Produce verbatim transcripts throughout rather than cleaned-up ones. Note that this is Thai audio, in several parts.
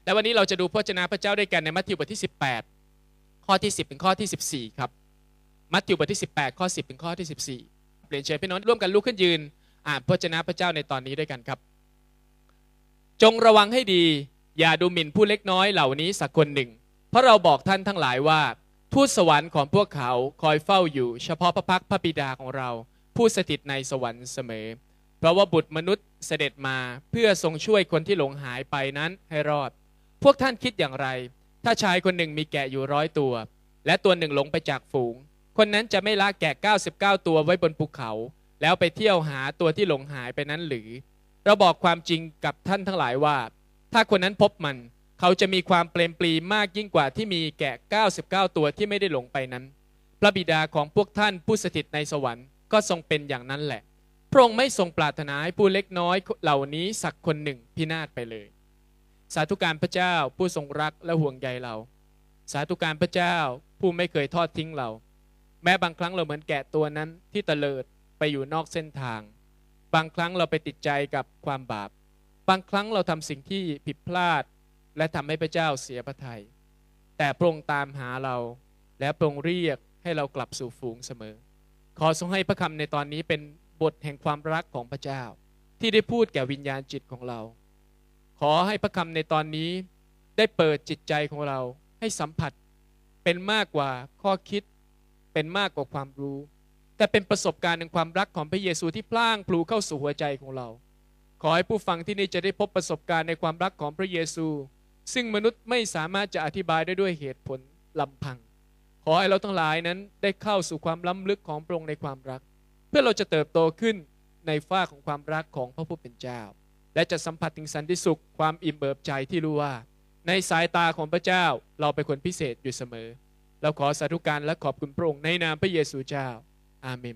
และวันนี้เราจะดูพระวจนะพระเจ้าด้วยกันในมัทธิวบทที่สิบแปดข้อที่สิบถึงข้อที่สิบสี่ครับมัทธิวบทที่สิบแปดข้อสิบถึงข้อที่สิบสี่เปลี่ยนเชิญพี่น้องร่วมกันลุกขึ้นยืนอ่านพระวจนะพระเจ้าในตอนนี้ด้วยกันครับจงระวังให้ดีอย่าดูหมิ่นผู้เล็กน้อยเหล่านี้สักคนหนึ่งเพราะเราบอกท่านทั้งหลายว่าทูตสวรรค์ของพวกเขาคอยเฝ้าอยู่เฉพาะพระพักพระบิดาของเราผู้สถิตในสวรรค์เสมอเพราะว่าบุตรมนุษย์เสด็จมาเพื่อทรงช่วยคนที่หลงหายไปนั้นให้รอดพวกท่านคิดอย่างไรถ้าชายคนหนึ่งมีแกะอยู่ร้อยตัวและตัวหนึ่งหลงไปจากฝูงคนนั้นจะไม่ละแกะเก้าสิบเก้าตัวไว้บนภูเขาแล้วไปเที่ยวหาตัวที่หลงหายไปนั้นหรือเราบอกความจริงกับท่านทั้งหลายว่าถ้าคนนั้นพบมันเขาจะมีความเปรมปรีมากยิ่งกว่าที่มีแกะเก้าสิบเก้าตัวที่ไม่ได้หลงไปนั้นพระบิดาของพวกท่านผู้สถิตในสวรรค์ก็ทรงเป็นอย่างนั้นแหละพระองค์ไม่ทรงปรารถนาให้ผู้เล็กน้อยเหล่านี้สักคนหนึ่งพินาศไปเลยสาธุการพระเจ้าผู้ทรงรักและห่วงใยเราสาธุการพระเจ้าผู้ไม่เคยทอดทิ้งเราแม้บางครั้งเราเหมือนแกะตัวนั้นที่เตลิดไปอยู่นอกเส้นทางบางครั้งเราไปติดใจกับความบาปบางครั้งเราทำสิ่งที่ผิดพลาดและทำให้พระเจ้าเสียพระทัยแต่พระองค์ตามหาเราและพระองค์เรียกให้เรากลับสู่ฝูงเสมอขอทรงให้พระคำในตอนนี้เป็นบทแห่งความรักของพระเจ้าที่ได้พูดแก่วิญญาณจิตของเราขอให้พระคำในตอนนี้ได้เปิดจิตใจของเราให้สัมผัสเป็นมากกว่าข้อคิดเป็นมากกว่าความรู้แต่เป็นประสบการณ์แห่งความรักของพระเยซูที่พล่างพลูเข้าสู่หัวใจของเราขอให้ผู้ฟังที่นี่จะได้พบประสบการณ์ในความรักของพระเยซูซึ่งมนุษย์ไม่สามารถจะอธิบายได้ด้วยเหตุผลลำพังขอให้เราทั้งหลายนั้นได้เข้าสู่ความล้ำลึกของพระองค์ในความรักเพื่อเราจะเติบโตขึ้นในฝ้าของความรักของพระผู้เป็นเจ้าและจะสัมผัสถึงสันติสุขความอิ่มเอิบใจที่รู้ว่าในสายตาของพระเจ้าเราเป็นคนพิเศษอยู่เสมอเราขอสาธุการและขอบคุณพระองค์ในนามพระเยซูเจ้าอาเมน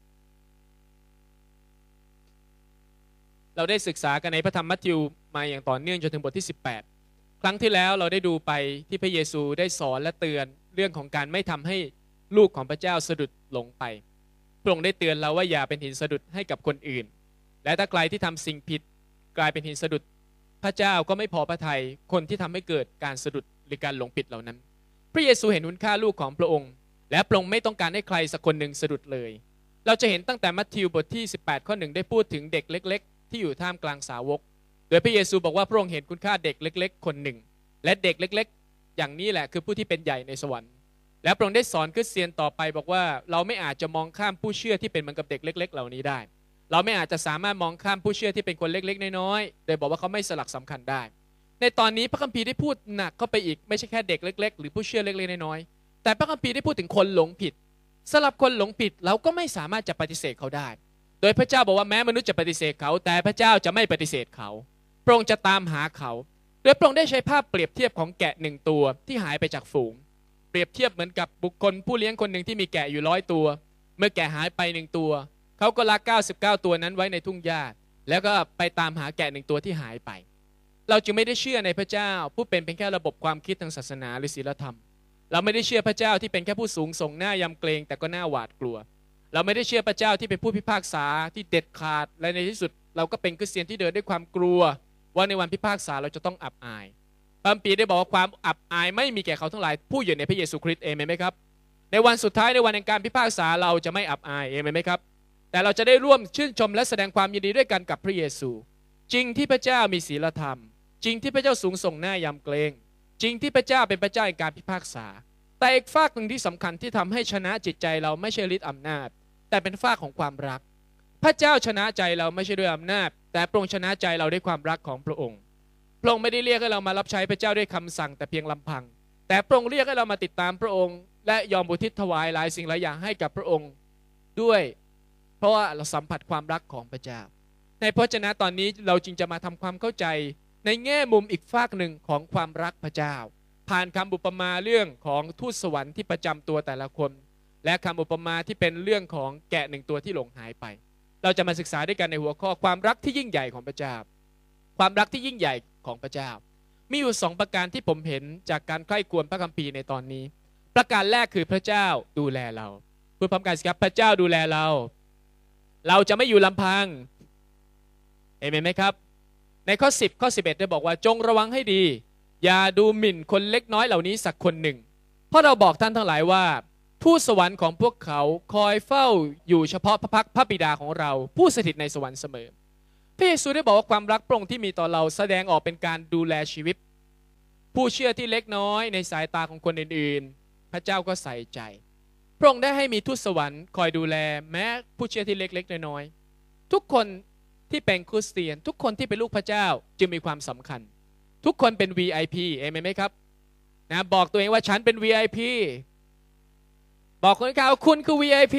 เราได้ศึกษากันในพระธรรมมัทธิวมาอย่างต่อเนื่องจนถึงบทที่สิบแปดครั้งที่แล้วเราได้ดูไปที่พระเยซูได้สอนและเตือนเรื่องของการไม่ทำให้ลูกของพระเจ้าสะดุดหลงไปพระองค์ได้เตือนเราว่าอย่าเป็นหินสะดุดให้กับคนอื่นและถ้าใครที่ทำสิ่งผิดกลายเป็นหินสะดุดพระเจ้าก็ไม่พอพระทัยคนที่ทำให้เกิดการสะดุดหรือการหลงผิดเหล่านั้นพระเยซูเห็นคุณค่าลูกของพระองค์และพระองค์ไม่ต้องการให้ใครสักคนหนึ่งสะดุดเลยเราจะเห็นตั้งแต่มัทธิวบทที่สิบแปดข้อหนึ่งได้พูดถึงเด็กเล็กๆที่อยู่ท่ามกลางสาวกโดยพระเยซูบอกว่าพระองค์เห็นคุณค่าเด็กเล็กๆคนหนึ่งและเด็กเล็กๆอย่างนี้แหละคือผู้ที่เป็นใหญ่ในสวรรค์และพระองค์ได้สอนคริสเตียนต่อไปบอกว่าเราไม่อาจจะมองข้ามผู้เชื่อที่เป็นเหมือนกับเด็กเล็กๆเหล่านี้ได้เราไม่อาจจะสามารถมองข้ามผู้เชื่อที่เป็นคนเล็กๆน้อยๆโดยบอกว่าเขาไม่สลักสำคัญได้ในตอนนี้พระคัมภีร์ได้พูดหนักเข้าไปอีกไม่ใช่แค่เด็กเล็กๆหรือผู้เชื่อเล็กๆน้อยๆแต่พระคัมภีร์ได้พูดถึงคนหลงผิดสำหรับคนหลงผิดเราก็ไม่สามารถจะปฏิเสธเขาได้โดยพระเจ้าบอกว่าแม้มนุษย์จะปฏิเสธเขาแต่พระเจ้าจะไม่ปฏิเสธเขาพระองค์จะตามหาเขาโดยพระองค์ได้ใช้ภาพเปรียบเทียบของแกะหนึ่งตัวที่หายไปจากฝูงเปรียบเทียบเหมือนกับบุคคลผู้เลี้ยงคนหนึ่งที่มีแกะอยู่ร้อยตัวเมื่อแกะหายไปหนึ่งตัวเขาก็ละเก้าสิบเก้าตัวนั้นไว้ในทุ่งหญ้าแล้วก็ไปตามหาแกะหนึ่งตัวที่หายไปเราจึงไม่ได้เชื่อในพระเจ้าผู้เป็นเพียงแค่ระบบความคิดทางศาสนาหรือศีลธรรมเราไม่ได้เชื่อพระเจ้าที่เป็นแค่ผู้สูงส่งหน้ายำเกรงแต่ก็หน้าหวาดกลัวเราไม่ได้เชื่อพระเจ้าที่เป็นผู้พิพากษาที่เด็ดขาดและในที่สุดเราก็เป็นคริสเตียนที่เดินด้วยความกลัวว่าในวันพิพากษาเราจะต้องอับอายพระคัมภีร์ได้บอกว่าความอับอายไม่มีแก่เขาทั้งหลายผู้อยู่ในพระเยซูคริสต์เอเมนไหมครับในวันสุดท้ายในวันแห่งการพิพากษาเราจะไม่อับอายเอเมนไหมครับแต่เราจะได้ร่วมชื่นชมและแสดงความยินดีด้วยกันกับพระเยซูจริงที่พระเจ้ามีศีลธรรมจริงที่พระเจ้าสูงส่งหน้ายำเกรงจริงที่พระเจ้าเป็นพระเจ้าแห่งการพิพากษาแต่อีกฝากหนึ่งที่สำคัญที่ทำให้ชนะจิตใจเราไม่ใช่ฤทธิ์อำนาจแต่เป็นฝากของความรักพระเจ้าชนะใจเราไม่ใช่ด้วยอำนาจแต่พระองค์ชนะใจเราด้วยความรักของพระองค์พระองค์ไม่ได้เรียกให้เรามารับใช้พระเจ้าด้วยคำสั่งแต่เพียงลำพังแต่พระองค์เรียกให้เรามาติดตามพระองค์และยอมอุทิศถวายหลายสิ่งหลายอย่างให้กับพระองค์ด้วยเพราะว่าเราสัมผัสความรักของพระเจ้าในพระวจนะตอนนี้เราจึงจะมาทำความเข้าใจในแง่มุมอีกฝากหนึ่งของความรักพระเจ้าผ่านคำอุปมาเรื่องของทูตสวรรค์ที่ประจำตัวแต่ละคนและคำอุปมาที่เป็นเรื่องของแกะหนึ่งตัวที่หลงหายไปเราจะมาศึกษาด้วยกันในหัวข้อความรักที่ยิ่งใหญ่ของพระเจ้าความรักที่ยิ่งใหญ่ของพระเจ้ามีอยู่สองประการที่ผมเห็นจากการใคร่ครวญพระคัมภีร์ในตอนนี้ประการแรกคือพระเจ้าดูแลเราพูดพร้อมกันสิครับพระเจ้าดูแลเราเราจะไม่อยู่ลำพังเอเมนไหมครับในข้อสิบข้อสิบเอ็ดได้บอกว่าจงระวังให้ดีอย่าดูหมิ่นคนเล็กน้อยเหล่านี้สักคนหนึ่งเพราะเราบอกท่านทั้งหลายว่าทูตสวรรค์ของพวกเขาคอยเฝ้าอยู่เฉพาะพระพักพระบิดาของเราผู้สถิตในสวรรค์เสมอพระเยซูได้บอกว่าความรักพระองค์ที่มีต่อเราแสดงออกเป็นการดูแลชีวิตผู้เชื่อที่เล็กน้อยในสายตาของคนอื่นๆพระเจ้าก็ใส่ใจพระองค์ได้ให้มีทูตสวรรค์คอยดูแลแม้ผู้เชื่อที่เล็กๆน้อยๆทุกคนที่เป็นคริสเตียนทุกคนที่เป็นลูกพระเจ้าจึงมีความสำคัญทุกคนเป็น วี ไอ พี เอเมนไหมครับนะบอกตัวเองว่าฉันเป็น วี ไอ พี บอกคนข่าวคุณคือ วี ไอ พี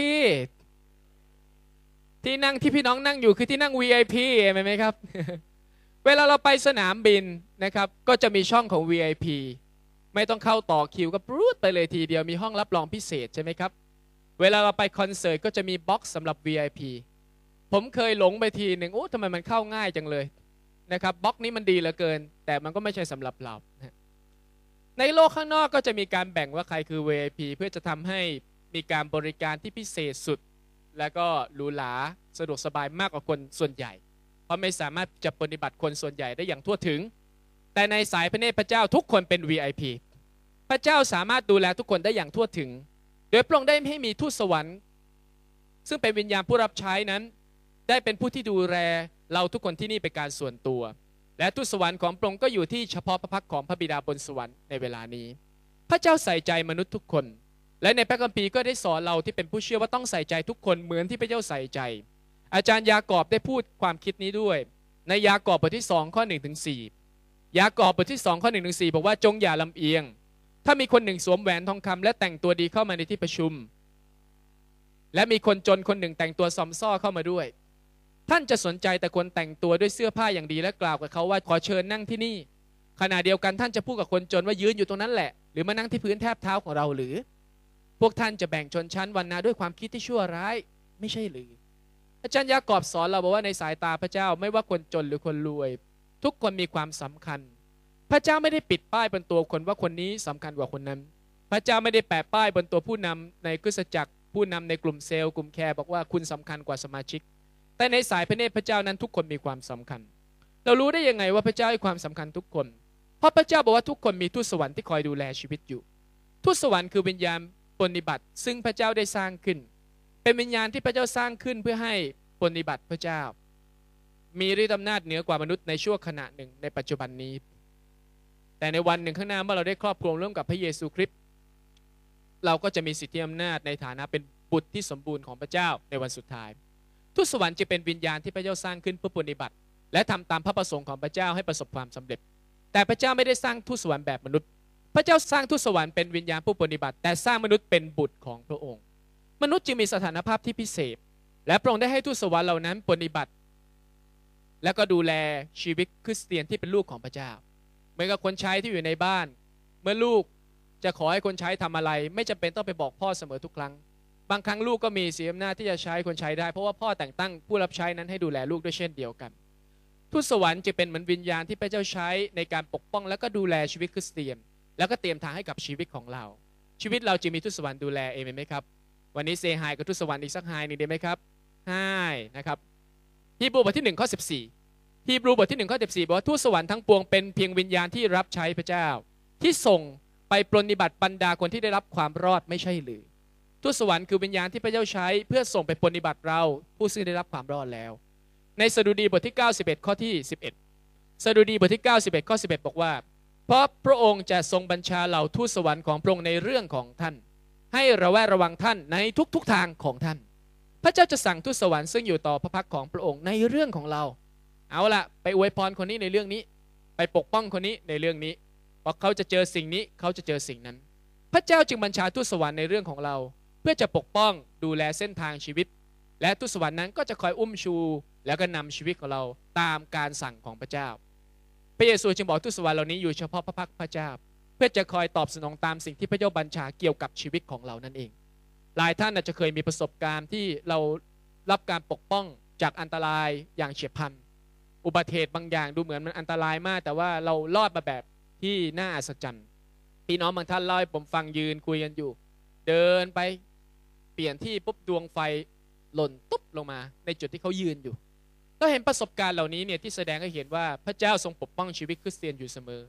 ที่นั่งที่พี่น้องนั่งอยู่คือที่นั่ง วี ไอ พี เอเมนไหมครับ เวลาเราไปสนามบินนะครับก็จะมีช่องของ วี ไอ พี ไม่ต้องเข้าต่อคิวก็ปรูดไปเลยทีเดียวมีห้องรับรองพิเศษใช่ไหมครับเวลาเราไปคอนเสิร์ตก็จะมีบ็อกซ์สำหรับ วี ไอ พี ผมเคยหลงไปทีหนึ่งโอ้ทำไมมันเข้าง่ายจังเลยนะครับบ็อกซ์นี้มันดีเหลือเกินแต่มันก็ไม่ใช่สำหรับเราในโลกข้างนอกก็จะมีการแบ่งว่าใครคือ วี ไอ พี เพื่อจะทำให้มีการบริการที่พิเศษสุดและก็หรูหราสะดวกสบายมากกว่าคนส่วนใหญ่เพราะไม่สามารถจะปฏิบัติคนส่วนใหญ่ได้อย่างทั่วถึงแต่ในสายพระเนตรพระเจ้าทุกคนเป็น วี ไอ พี พระเจ้าสามารถดูแลทุกคนได้อย่างทั่วถึงโดยพระองค์ได้ให้มีทูตสวรรค์ซึ่งเป็นวิญญาณผู้รับใช้นั้นได้เป็นผู้ที่ดูแลเราทุกคนที่นี่เป็นการส่วนตัวและทูตสวรรค์ของพระองค์ก็อยู่ที่เฉพาะพระพักของพระบิดาบนสวรรค์ในเวลานี้พระเจ้าใส่ใจมนุษย์ทุกคนและในพระคัมภีร์ก็ได้สอนเราที่เป็นผู้เชื่อว่าต้องใส่ใจทุกคนเหมือนที่พระเจ้าใส่ใจอาจารย์ยากอบได้พูดความคิดนี้ด้วยในยากอบบทที่สองข้อหนึ่งถึงสี่ยากอบบทที่สองข้อหนึ่งถึงสี่บอกว่าจงอย่าลำเอียงถ้ามีคนหนึ่งสวมแหวนทองคำและแต่งตัวดีเข้ามาในที่ประชุมและมีคนจนคนหนึ่งแต่งตัวซอมซ่อเข้ามาด้วยท่านจะสนใจแต่คนแต่งตัวด้วยเสื้อผ้าอย่างดีและกล่าวกับเขาว่าขอเชิญนั่งที่นี่ขณะเดียวกันท่านจะพูดกับคนจนว่ายืนอยู่ตรงนั้นแหละหรือมานั่งที่พื้นแทบเท้าของเราหรือพวกท่านจะแบ่งชนชั้นวรรณะด้วยความคิดที่ชั่วร้ายไม่ใช่หรืออาจารย์ยากอบสอนเราบอกว่าในสายตาพระเจ้าไม่ว่าคนจนหรือคนรวยทุกคนมีความสำคัญพระเจ้าไม่ได้ปิดป้ายบนตัวคนว่าคนนี้สำคัญกว่าคนนั้นพระเจ้าไม่ได้แปะป้ายบนตัวผู้นำในคริสตจักรผู้นำในกลุ่มเซลล์กลุ่มแคร์บอกว่าคุณสำคัญกว่าสมาชิกแต่ในสายพระเนตรพระเจ้านั้นทุกคนมีความสำคัญเรารู้ได้ยังไงว่าพระเจ้าให้ความสำคัญทุกคนเพราะพระเจ้าบอกว่าทุกคนมีทูตสวรรค์ที่คอยดูแลชีวิตอยู่ทูตสวรรค์คือวิญญาณปฏิบัติซึ่งพระเจ้าได้สร้างขึ้นเป็นวิญญาณที่พระเจ้าสร้างขึ้นเพื่อให้ปฏิบัติพระเจ้ามีฤทธิ์อำนาจเหนือกว่ามนุษย์ในชั่วขณะหนึ่งในปัจจุบันนี้แต่ในวันหนึ่งข้างหน้าเมื่อเราได้ครอบครองร่วมกับพระเยซูคริสต์เราก็จะมีสิทธิอำนาจในฐานะเป็นบุตรที่สมบูรณ์ของพระเจ้าในวันสุดท้ายทูตสวรรค์จะเป็นวิญญาณที่พระเจ้าสร้างขึ้นเพื่อปฏิบัติและทำตามพระประสงค์ของพระเจ้าให้ประสบความสำเร็จแต่พระเจ้าไม่ได้สร้างทูตสวรรค์แบบมนุษย์พระเจ้าสร้างทูตสวรรค์เป็นวิญญาณผู้ปฏิบัติแต่สร้างมนุษย์เป็นบุตรของพระองค์มนุษย์จึงมีสถานภาพที่พิเศษและพระองค์ได้ให้ทูตสวรรค์เหล่านั้นปฏิบัติและก็ดูแลชีวิตคริสเตียนที่เป็นลูกของพระเจ้าเหมือนกับคนใช้ที่อยู่ในบ้านเมื่อลูกจะขอให้คนใช้ทำอะไรไม่จำเป็นต้องไปบอกพ่อเสมอทุกครั้งบางครั้งลูกก็มีสิทธิอำนาจที่จะใช้คนใช้ได้เพราะว่าพ่อแต่งตั้งผู้รับใช้นั้นให้ดูแลลูกด้วยเช่นเดียวกันทูตสวรรค์จะเป็นเหมือนวิญญาณที่พระเจ้าใช้ในการปกป้องและก็ดูแลชีวิตคริสเตียนแล้วก็เตรียมทางให้กับชีวิตของเราชีวิตเราจะมีทูตสวรรค์ดูแลเองไหมครับวันนี้เซฮายกับทูตสวรรค์อีกสักไฮหนึ่งได้ไหมครับไฮนะครับฮีบรูบทที่หนึ่งข้อสิบสี่ฮีบรูบทที่หนึ่งข้อสิบสี่บอกว่าทูตสวรรค์ทั้งปวงเป็นเพียงวิญญาณที่รับใช้พระเจ้าที่ส่งไปปรนนิบัติบรรดาคนที่ได้รับความรอดไม่ใช่หรือทูตสวรรค์คือวิญญาณที่พระเจ้าใช้เพื่อส่งไปปรนนิบัติเราผู้ซึ่งได้รับความรอดแล้วในสดุดีบทที่เก้าสิบเอ็ดข้อที่สิบเอ็ดสดุดีบทที่เก้าสิบเอ็ดข้อสิบเอ็ดบอกว่าเพราะพระองค์จะทรงบัญชาเหล่าทูตสวรรค์ของพระองค์ในเรื่องของท่านให้ระแวดระวังท่านในทุกๆทางของท่านพระเจ้าจะสั่งทูตสวรรค์ซึ่งอยู่ต่อพระพักของพระองค์ในเรื่องของเราเอาละไปอวยพรคนนี้ในเรื่องนี้ไปปกป้องคนนี้ในเรื่องนี้เพราะเขาจะเจอสิ่งนี้เขาจะเจอสิ่งนั้นพระเจ้าจึงบัญชาทูตสวรรค์ในเรื่องของเราเพื่อจะปกป้องดูแลเส้นทางชีวิตและทูตสวรรค์นั้นก็จะคอยอุ้มชูแล้วก็นำชีวิตของเราตามการสั่งของพระเจ้าพระเยซูจึงบอกทูตสวรรค์เหล่านี้อยู่เฉพาะพระพักพระเจ้าเพื่อจะคอยตอบสนองตามสิ่งที่พระเจ้าบัญชาเกี่ยวกับชีวิตของเรานั่นเองหลายท่านอาจจะเคยมีประสบการณ์ที่เรารับการปกป้องจากอันตรายอย่างเฉียบพลันอุบัติเหตุบางอย่างดูเหมือนมันอันตรายมากแต่ว่าเรารอดมาแบบที่น่าอัศจรรย์พี่น้องบางท่านเล่าให้ผมฟังยืนคุยกันอยู่เดินไปเปลี่ยนที่ปุ๊บดวงไฟหล่นตุ๊บลงมาในจุดที่เขายืนอยู่เราเห็นประสบการณ์เหล่านี้เนี่ยที่แสดงให้เห็นว่าพระเจ้าทรงปกป้องชีวิตคริสเตียนอยู่เสมอ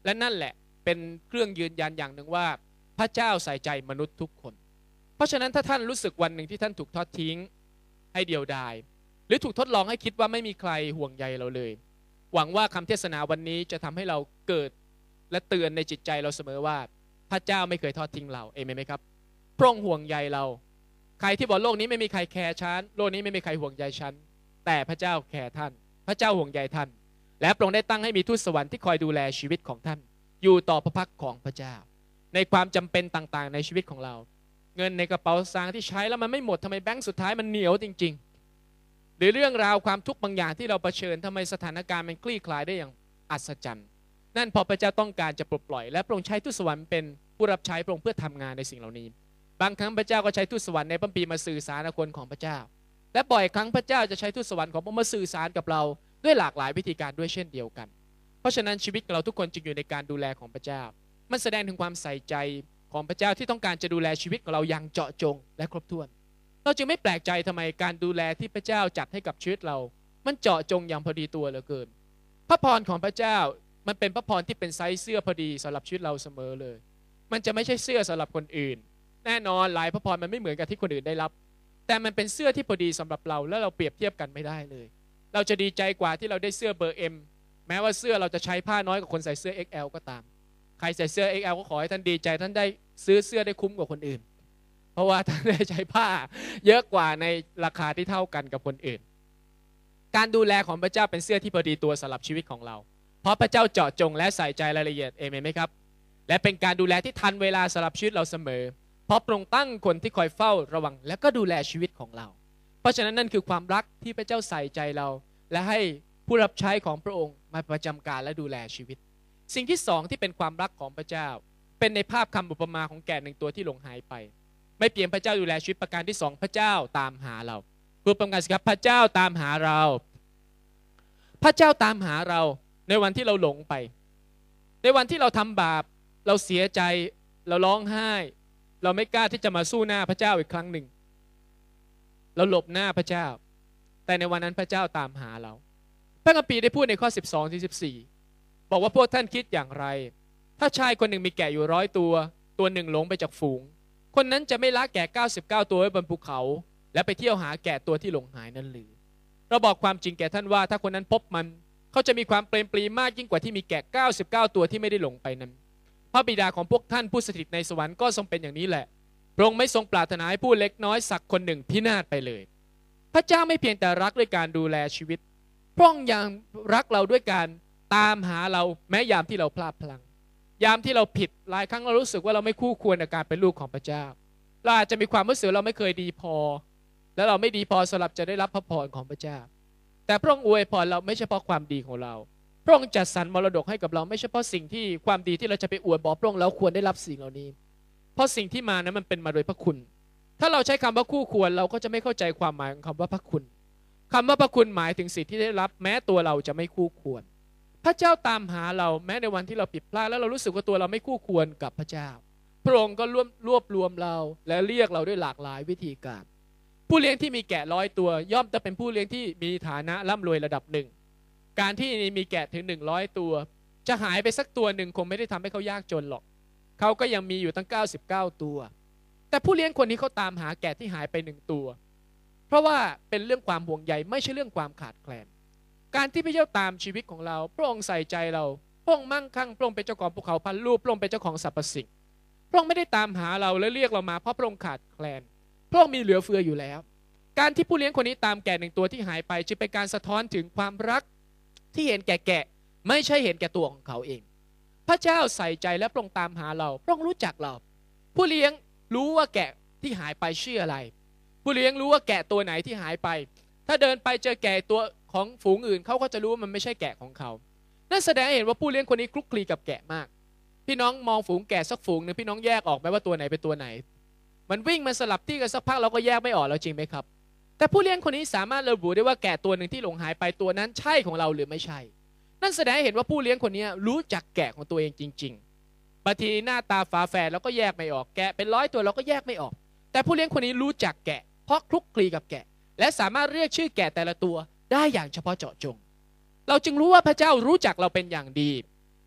และนั่นแหละเป็นเครื่องยืนยันอย่างหนึ่งว่าพระเจ้าใส่ใจมนุษย์ทุกคนเพราะฉะนั้นถ้าท่านรู้สึกวันหนึ่งที่ท่านถูกทอดทิ้งให้เดียวดายหรือถูกทดลองให้คิดว่าไม่มีใครห่วงใยเราเลยหวังว่าคำเทศนาวันนี้จะทำให้เราเกิดและเตือนในจิตใจเราเสมอว่าพระเจ้าไม่เคยทอดทิ้งเราเอเมนไหมครับพระองค์ห่วงใยเราใครที่บอกโลกนี้ไม่มีใครแคร์ฉันโลกนี้ไม่มีใครห่วงใยฉันแต่พระเจ้าแคร์ท่านพระเจ้าห่วงใยท่านและพระองค์ได้ตั้งให้มีทูตสวรรค์ที่คอยดูแลชีวิตของท่านอยู่ต่อพระพักของพระเจ้าในความจำเป็นต่างๆในชีวิตของเราเงินในกระเป๋าสตางค์ที่ใช้แล้วมันไม่หมดทำไมแบงค์สุดท้ายมันเหนียวจริงๆหรือเรื่องราวความทุกข์บางอย่างที่เราเผชิญทำไมสถานการณ์มันคลี่คลายได้อย่างอัศจรรย์นั่นพอพระเจ้าต้องการจะปลดปล่อยและพระองค์ใช้ทูตสวรรค์เป็นผู้รับใช้พระองค์เพื่อทำงานในสิ่งเหล่านี้บางครั้งพระเจ้าก็ใช้ทูตสวรรค์ในพระคัมภีร์มาสื่อสารกับคนของพระเจ้าและบ่อยครั้งพระเจ้าจะใช้ทูตสวรรค์ของพระองค์มาสื่อสารกับเราด้วยหลากหลายวิธีการด้วยเช่นเดียวกันเพราะฉะนั้นชีวิตของเราทุกคนจึงอยู่ในการดูแลของพระเจ้ามันแสดงถึงความใส่ใจของพระเจ้าที่ต้องการจะดูแลชีวิตของเราอย่างเจาะจงและครบถ้วนเราจึงไม่แปลกใจทำไมการดูแลที่พระเจ้าจัดให้กับชีวิตเรามันเจาะจงอย่างพอดีตัวเหลือเกินพระพรของพระเจ้ามันเป็นพระพรที่เป็นไซส์เสื้อพอดีสำหรับชีวิตเราเสมอเลยมันจะไม่ใช่เสื้อสำหรับคนอื่นแน่นอนหลายพระพรมันไม่เหมือนกับที่คนอื่นได้รับแต่มันเป็นเสื้อที่พอดีสำหรับเราแล้วเราเปรียบเทียบกันไม่ได้เลยเราจะดีใจกว่าที่เราได้เสื้อเบอร์ M แม้ว่าเสื้อเราจะใช้ผ้าน้อยกว่าคนใส่เสื้อ เอ็กซ์ แอล ก็ตามใครใส่เสื้อ เอ็กซ์ แอล ก็ขอให้ท่านดีใจท่านได้ซื้อเสื้อได้คุ้มกว่าคนอื่นเพราะว่าท่านได้ใช้ผ้าเยอะกว่าในราคาที่เท่ากันกับคนอื่นการดูแลของพระเจ้าเป็นเสื้อที่พอดีตัวสำหรับชีวิตของเราเพราะพระเจ้าเจาะจงและใส่ใจรายละเอียดเอเมนไหมครับและเป็นการดูแลที่ทันเวลาสำหรับชีวิตเราเสมอเพราะพระองค์ตั้งคนที่คอยเฝ้าระวังและก็ดูแลชีวิตของเราเพราะฉะนั้นนั่นคือความรักที่พระเจ้าใส่ใจเราและให้ผู้รับใช้ของพระองค์มาประจำการและดูแลชีวิตสิ่งที่สองที่เป็นความรักของพระเจ้าเป็นในภาพคำอุปมาของแกะหนึ่งตัวที่หลงหายไปไม่เพียงพระเจ้าดูแลชีวิตประการที่สองพระเจ้าตามหาเราพูดพร้อมกันสิครับพระเจ้าตามหาเราพระเจ้าตามหาเราในวันที่เราหลงไปในวันที่เราทำบาปเราเสียใจเราร้องไห้เราไม่กล้าที่จะมาสู้หน้าพระเจ้าอีกครั้งหนึ่งเราหลบหน้าพระเจ้าแต่ในวันนั้นพระเจ้าตามหาเราพระคัมภีร์ได้พูดในข้อสิบสองถึงสิบสี่บอกว่าพวกท่านคิดอย่างไรถ้าชายคนหนึ่งมีแกะอยู่ร้อยตัวตัวหนึ่งหลงไปจากฝูงคนนั้นจะไม่ละแกะเก้าสิบเก้าตัวไว้บนภูเขาและไปเที่ยวหาแกะตัวที่หลงหายนั้นหรือเราบอกความจริงแก่ท่านว่าถ้าคนนั้นพบมันเขาจะมีความเปรมปรีมากยิ่งกว่าที่มีแกะเก้าสิบเก้าตัวที่ไม่ได้หลงไปนั้นพระบิดาของพวกท่านผู้สถิตในสวรรค์ก็ทรงเป็นอย่างนี้แหละพระองค์ไม่ทรงปรารถนาให้ผู้เล็กน้อยสักคนหนึ่งพินาศไปเลยพระเจ้าไม่เพียงแต่รักด้วยการดูแลชีวิตพระองค์ยังรักเราด้วยการตามหาเราแม้ยามที่เราพลาดพลั้งยามที่เราผิดหลายครั้งเรารู้สึกว่าเราไม่คู่ควรกับการเป็นลูกของพระเจ้าเราอาจจะมีความรู้สึกเราไม่เคยดีพอและเราไม่ดีพอสำหรับจะได้รับพระพรของพระเจ้าแต่พระองค์อวยพรเราไม่เฉพาะความดีของเราพระองค์จัดสรรมรดกให้กับเราไม่เฉพาะสิ่งที่ความดีที่เราจะไปอวดบอกพระองค์เราควรได้รับสิ่งเหล่านี้เพราะสิ่งที่มานั้นมันเป็นมาโดยพระคุณถ้าเราใช้คำว่าคู่ควรเราก็จะไม่เข้าใจความหมายของคำว่าพระคุณคำว่าพระคุณหมายถึงสิ่งที่ได้รับแม้ตัวเราจะไม่คู่ควรพระเจ้าตามหาเราแม้ในวันที่เราผิดพลาดแล้วเรารู้สึกว่าตัวเราไม่คู่ควรกับพระเจ้าพระองค์ก็รวบรวบรวมเราและเรียกเราด้วยหลากหลายวิธีการผู้เลี้ยงที่มีแกะร้อยตัวย่อมจะเป็นผู้เลี้ยงที่มีฐานะร่ำรวยระดับหนึ่งการที่มีแกะถึงหนึ่งร้อยตัวจะหายไปสักตัวหนึ่งคงไม่ได้ทำให้เขายากจนหรอกเขาก็ยังมีอยู่ตั้งเก้าสิบเก้าตัวแต่ผู้เลี้ยงคนนี้เขาตามหาแกะที่หายไปหนึ่งตัวเพราะว่าเป็นเรื่องความห่วงใยไม่ใช่เรื่องความขาดแคลนการที่พระเจ้าตามชีวิตของเราพระองค์ใส่ใจเราพระองค์มั่งคั่งพระองค์เป็นเจ้าของภูเขาพันลูกพระองค์เป็นเจ้าของสรรพสิ่งพระองค์ไม่ได้ตามหาเราและเรียกเรามาเพราะพระองค์ขาดแคลนพระองค์มีเหลือเฟืออยู่แล้วการที่ผู้เลี้ยงคนนี้ตามแกะหนึ่งตัวที่หายไปจึงเป็นการสะท้อนถึงความรักที่เห็นแก่แกะไม่ใช่เห็นแก่ตัวของเขาเองพระเจ้าใส่ใจและพระองค์ตามหาเราพระองค์รู้จักเราผู้เลี้ยงรู้ว่าแกะที่หายไปชื่ออะไรผู้เลี้ยงรู้ว่าแกะตัวไหนที่หายไปถ้าเดินไปเจอแกะตัวของฝูงอื่นเขาก็จะรู้ว่ามันไม่ใช่แกะของเขานั่นแสดงให้เห็นว่าผู้เลี้ยงคนนี้คลุกคลีกับแกะมากพี่น้องมองฝูงแกะสักฝูงนึงพี่น้องแยกออกไหมว่าตัวไหนเป็นตัวไหนมันวิ่งมาสลับที่กันสักพักเราก็แยกไม่ออกแล้วจริงไหมครับแต่ผู้เลี้ยงคนนี้สามารถระบุได้ว่าแกะตัวหนึ่งที่หลงหายไปตัวนั้นใช่ของเราหรือไม่ใช่นั่นแสดงให้เห็นว่าผู้เลี้ยงคนนี้รู้จักแกะของตัวเองจริงๆบางทีหน้าตาฝาแฝดเราก็แยกไม่ออกแกะเป็นร้อยตัวเราก็แยกไม่ออกแต่ผู้เลี้ยงคนนี้รู้จักแกะเพราะคลุกคลีกับแกะและสามารถเรียกชื่อแกะแต่ละตัวได้อย่างเฉพาะเจาะจงเราจึงรู้ว่าพระเจ้ารู้จักเราเป็นอย่างดีใน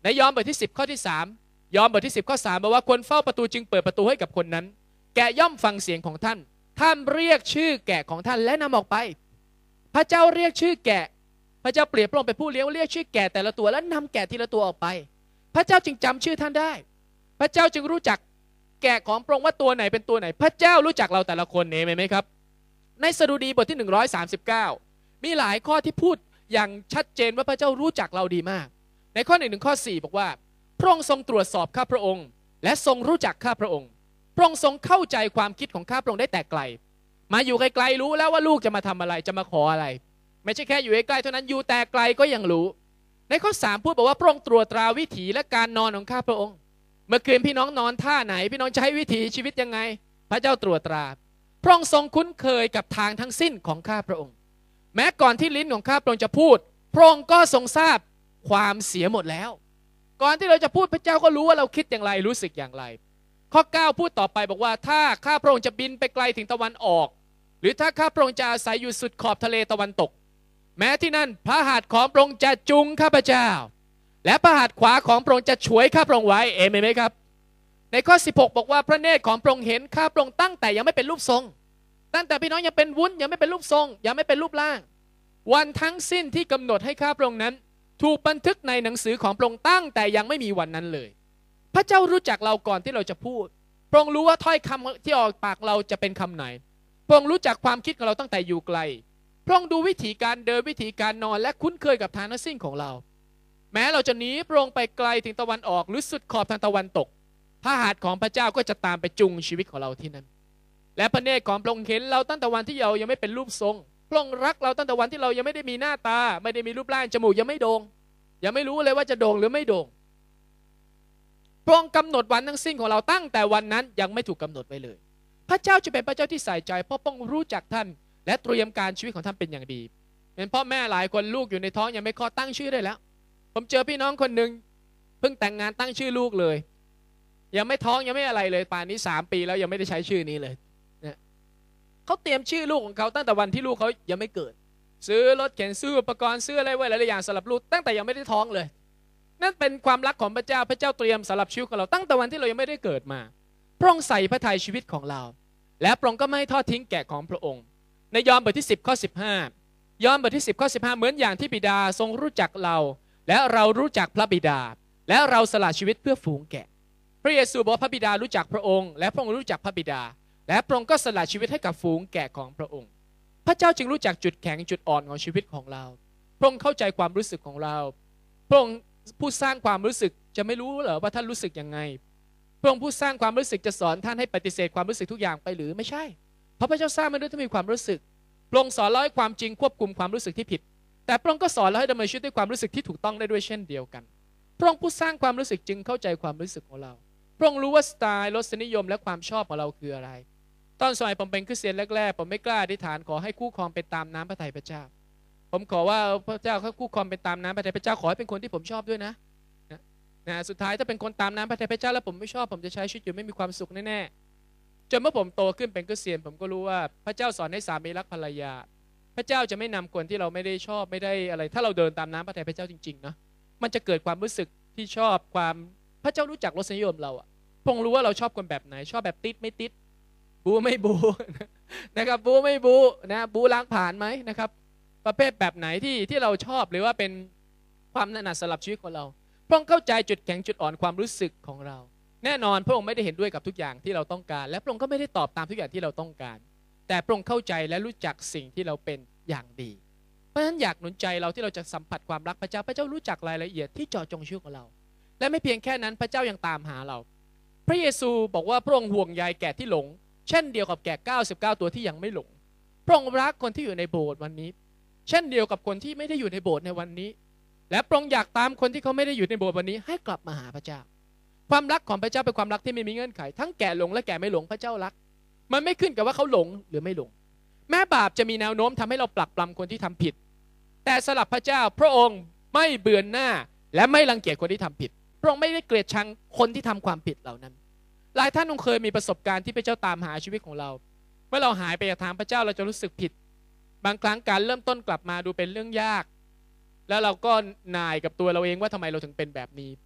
ในยอห์นบทที่สิบข้อที่สามยอห์นบทที่สิบข้อสามบอกว่าคนเฝ้าประตูจึงเปิดประตูให้กับคนนั้นแกะย่อมฟังเสียงของท่านท่านเรียกชื่อแกะของท่านและนำออกไปพระเจ้าเรียกชื่อแกะพระเจ้าเปรียบพระองค์เป็นผู้เลี้ยงเรียกชื่อแกะแต่ละตัวแล้วนำแกะทีละตัวออกไปพระเจ้าจึงจำชื่อท่านได้พระเจ้าจึงรู้จักแกะของพระองค์ว่าตัวไหนเป็นตัวไหนพระเจ้ารู้จักเราแต่ละคนเองไหมครับในสดุดีบทที่หนึ่งร้อยสามสิบเก้ามีหลายข้อที่พูดอย่างชัดเจนว่าพระเจ้ารู้จักเราดีมากในข้อหนึ่งถึงข้อสี่บอกว่าพระองค์ทรงตรวจสอบข้าพระองค์และทรงรู้จักข้าพระองค์พระองค์ทรงเข้าใจความคิดของข้าพระองค์ได้แต่ไกลมาอยู่ไกลๆรู้แล้วว่าลูกจะมาทำอะไรจะมาขออะไรไม่ใช่แค่อยู่ใกล้ๆเท่านั้นอยู่แต่ไกลก็ยังรู้ในข้อสามพูดบอกว่าพระองค์ตรวจตราวิถีและการนอนของข้าพระองค์เมื่อคืนพี่น้องนอนท่าไหนพี่น้องใช้วิถีชีวิตยังไงพระเจ้าตรวจตราพระองค์ทรงคุ้นเคยกับทางทั้งสิ้นของข้าพระองค์แม้ก่อนที่ลิ้นของข้าพระองค์จะพูดพระองค์ก็ทรงทราบความเสียหมดแล้วก่อนที่เราจะพูดพระเจ้าก็รู้ว่าเราคิดอย่างไรรู้สึกอย่างไรข้อเก้าพูดต่อไปบอกว่าถ้าข้าพระองค์จะบินไปไกลถึงตะวันออกหรือถ้าข้าพระองค์จะอาศัยอยู่สุดขอบทะเลตะวันตกแม้ที่นั่นพระหัตถ์ของพระองค์จะจุงข้าพเจ้าและพระหัตถ์ขวาของพระองค์จะฉวยข้าพระองค์ไว้เอเมนไหมครับในข้อสิบหกบอกว่าพระเนตรของพระองค์เห็นข้าพระองค์ตั้งแต่ยังไม่เป็นรูปทรงตั้งแต่พี่น้องยังเป็นวุ้นยังไม่เป็นรูปทรงยังไม่เป็นรูปร่างวันทั้งสิ้นที่กำหนดให้ข้าพระองค์นั้นถูกบันทึกในหนังสือของพระองค์ตั้งแต่ยังไม่มีวันนั้นเลยพระเจ้ารู้จักเราก่อนที่เราจะพูดพระองค์รู้ว่าถ้อยคำที่ออกปากเราจะเป็นคำไหนพระองค์รู้จักความคิดของเราตั้งแต่อยู่ไกลพระองค์ดูวิธีการเดินวิธีการนอนและคุ้นเคยกับทางทั้งสิ้นของเราแม้เราจะหนีพระองค์ไปไกลถึงตะวันออกหรือสุดขอบทางตะวันตกพระหัตถ์ของพระเจ้าก็จะตามไปจุงชีวิตของเราที่นั่นและพระเนตรของพระองค์เห็นเราตั้งแต่วันที่เรายังไม่เป็นรูปทรงพระองค์รักเราตั้งแต่วันที่เรายังไม่ได้มีหน้าตาไม่ได้มีรูปร่างจมูกยังไม่โด่งยังไม่รู้เลยว่าจะโด่งหรือไม่โด่งพระองค์กำหนดวันทั้งสิ้นของเราตั้งแต่วันนั้นยังไม่ถูกกำหนดไว้เลยพระเจ้าจะเป็นพระเจ้าที่ใส่ใจเพราะพระองค์รู้จักท่านและเตรียมการชีวิตของท่านเป็นอย่างดีเป็นพ่อแม่หลายคนลูกอยู่ในท้องยังไม่คลอดตั้งชื่อได้แล้วผมเจอพี่น้องคนหนึ่งเพิ่งแต่งงานตั้งชื่อลูกเลยยังไม่ท้องยังไม่อะไรเลยป่านนี้สามปีแล้วยังไม่ได้ใช้ชื่อนี้เลยเนี่ยเขาเตรียมชื่อลูกของเขาตั้งแต่วันที่ลูกเขายังไม่เกิดซื้อรถเข็นซื้ออุปกรณ์ซื้ออะไรไว้หลายอย่างสำหรับลูกตั้งแต่ยังไม่ได้ท้องเลยนั่นเป็นความรักของพระเจ้าพระเจ้าเตรียมสำหรับชีวิตของเราตั้งแต่วันที่เรายังไม่ได้เกิดมาพระองค์ใส่พระทัยชีวิตของเราและพระองค์ก็ไม่ทอดทิ้งแกะของพระองค์ในยอห์นบทที่สิบข้อสิบห้ายอห์นบทที่สิบข้อสิบห้าเหมือนอย่างที่บิดาทรงรู้จักเราและเรารู้จักพระบิดาและเราสละชีวิตเพื่อฝูงแกะพระเยซูบอกว่าพระบิดารู้จักพระองค์และพระองค์รู้จักพระบิดาและพระองค์ก็สละชีวิตให้กับฝูงแกะของพระองค์พระเจ้าจึงรู้จักจุดแข็งจุดอ่อนของชีวิตของเราพระองค์เข้าใจความรู้สึกของเราพระองค์ผู้สร้างความรู้สึกจะไม่รู้เหรอว่าท่านรู้สึกยังไงพระองค์ผู้สร้างความรู้สึกจะสอนท่านให้ปฏิเสธความรู้สึกทุกอย่างไปหรือไม่ใช่เพราะพระเจ้าสร้างมนุษย์ที่มีความรู้สึกพระองค์สอนเราให้ความจริงควบคุมความรู้สึกที่ผิดแต่พระองค์ก็สอนเราให้ดำเนินชีวิตด้วยความรู้สึกที่ถูกต้องได้ด้วยเช่นเดียวกันพระองค์ผู้สร้างความรู้สึกจึงเข้าใจความรู้สึกของเราพระองค์รู้ว่าสไตล์รสนิยมและความชอบของเราคืออะไรตอนสมัยผมเป็นคริสเตียนแรกๆผมไม่กล้าอธิษฐานขอให้คู่ครองเป็นตามน้ำพระทัยพระเจ้าผมขอว่าพระเจ้าเขาคู่ครองเป็นตามน้ำพระทัยพระเจ้าขอให้เป็นคนที่ผมชอบด้วยนะนะนะสุดท้ายถ้าเป็นคนตามน้ำพระทัยพระเจ้าแล้วผมไม่ชอบผมจะใช้ชีวิตอยู่ไม่มีความสุขแน่ๆจนเมื่อผมโตขึ้นเป็นคริสเตียนผมก็รู้ว่าพระเจ้าสอนให้สามีรักภรรยาพระเจ้าจะไม่นำคนที่เราไม่ได้ชอบไม่ได้อะไรถ้าเราเดินตามน้ำพระทัยพระเจ้าจริงๆนะมันจะเกิดความรู้สึกที่ชอบความพระเจ้ารู้จักรสนิยมเราอะพระองค์รู้ว่าเราชอบคนแบบไหนชอบแบบติดไม่ติดบูไม่บูนะครับบูไม่บูนะบูล้างผ่านไหมนะครับประเภทแบบไหนที่ที่เราชอบหรือว่าเป็นความถนัดสำหรับชีวิตของเราพระองค์เข้าใจจุดแข็งจุดอ่อนความรู้สึกของเราแน่นอนพระองค์ไม่ได้เห็นด้วยกับทุกอย่างที่เราต้องการและพระองค์ก็ไม่ได้ตอบตามทุกอย่างที่เราต้องการแต่พระองค์เข้าใจและรู้จักสิ่งที่เราเป็นอย่างดีเพราะฉะนั้นอยากหนุนใจเราที่เราจะสัมผัสความรักพระเจ้าพระเจ้ารู้จักรายละเอียดที่เจาะจงชีวิตของเราและไม่เพียงแค่นั้นพระเจ้ายังตามหาเราพระเยซูบอกว่าพระองค์ห่วงใยแกะที่หลงเช่นเดียวกับแกะเก้าสิบเก้าตัวที่ยังไม่หลงพระองค์รักคนที่อยู่ในโบสถ์วันนี้เช่นเดียวกับคนที่ไม่ได้อยู่ในโบสถ์ในวันนี้และพระองค์อยากตามคนที่เขาไม่ได้อยู่ในโบสถ์วันนี้ให้กลับมาหาพระเจ้าความรักของพระเจ้าเป็นความรักที่ไม่มีเงื่อนไขทั้งแกะหลงและแกะไม่หลงพระเจ้ารักมันไม่ขึ้นกับว่าเขาหลงหรือไม่หลงแม้บาปจะมีแนวโน้มทำให้เราปลักปลำคนที่ทำผิดแต่สำหรับพระเจ้าพระองค์ไม่เบือนหน้าและไม่รังเกียจคนที่ทำผิดพระองค์ไม่ได้เกลียดชังคนที่ทำความผิดเหล่านั้นหลายท่านคงเคยมีประสบการณ์ที่พระเจ้าตามหาชีวิตของเราเมื่อเราหายไปจากทางพระเจ้าเราจะรู้สึกผิดบางครั้งการเริ่มต้นกลับมาดูเป็นเรื่องยากแล้วเราก็หน่ายกับตัวเราเองว่าทำไมเราถึงเป็นแบบนี้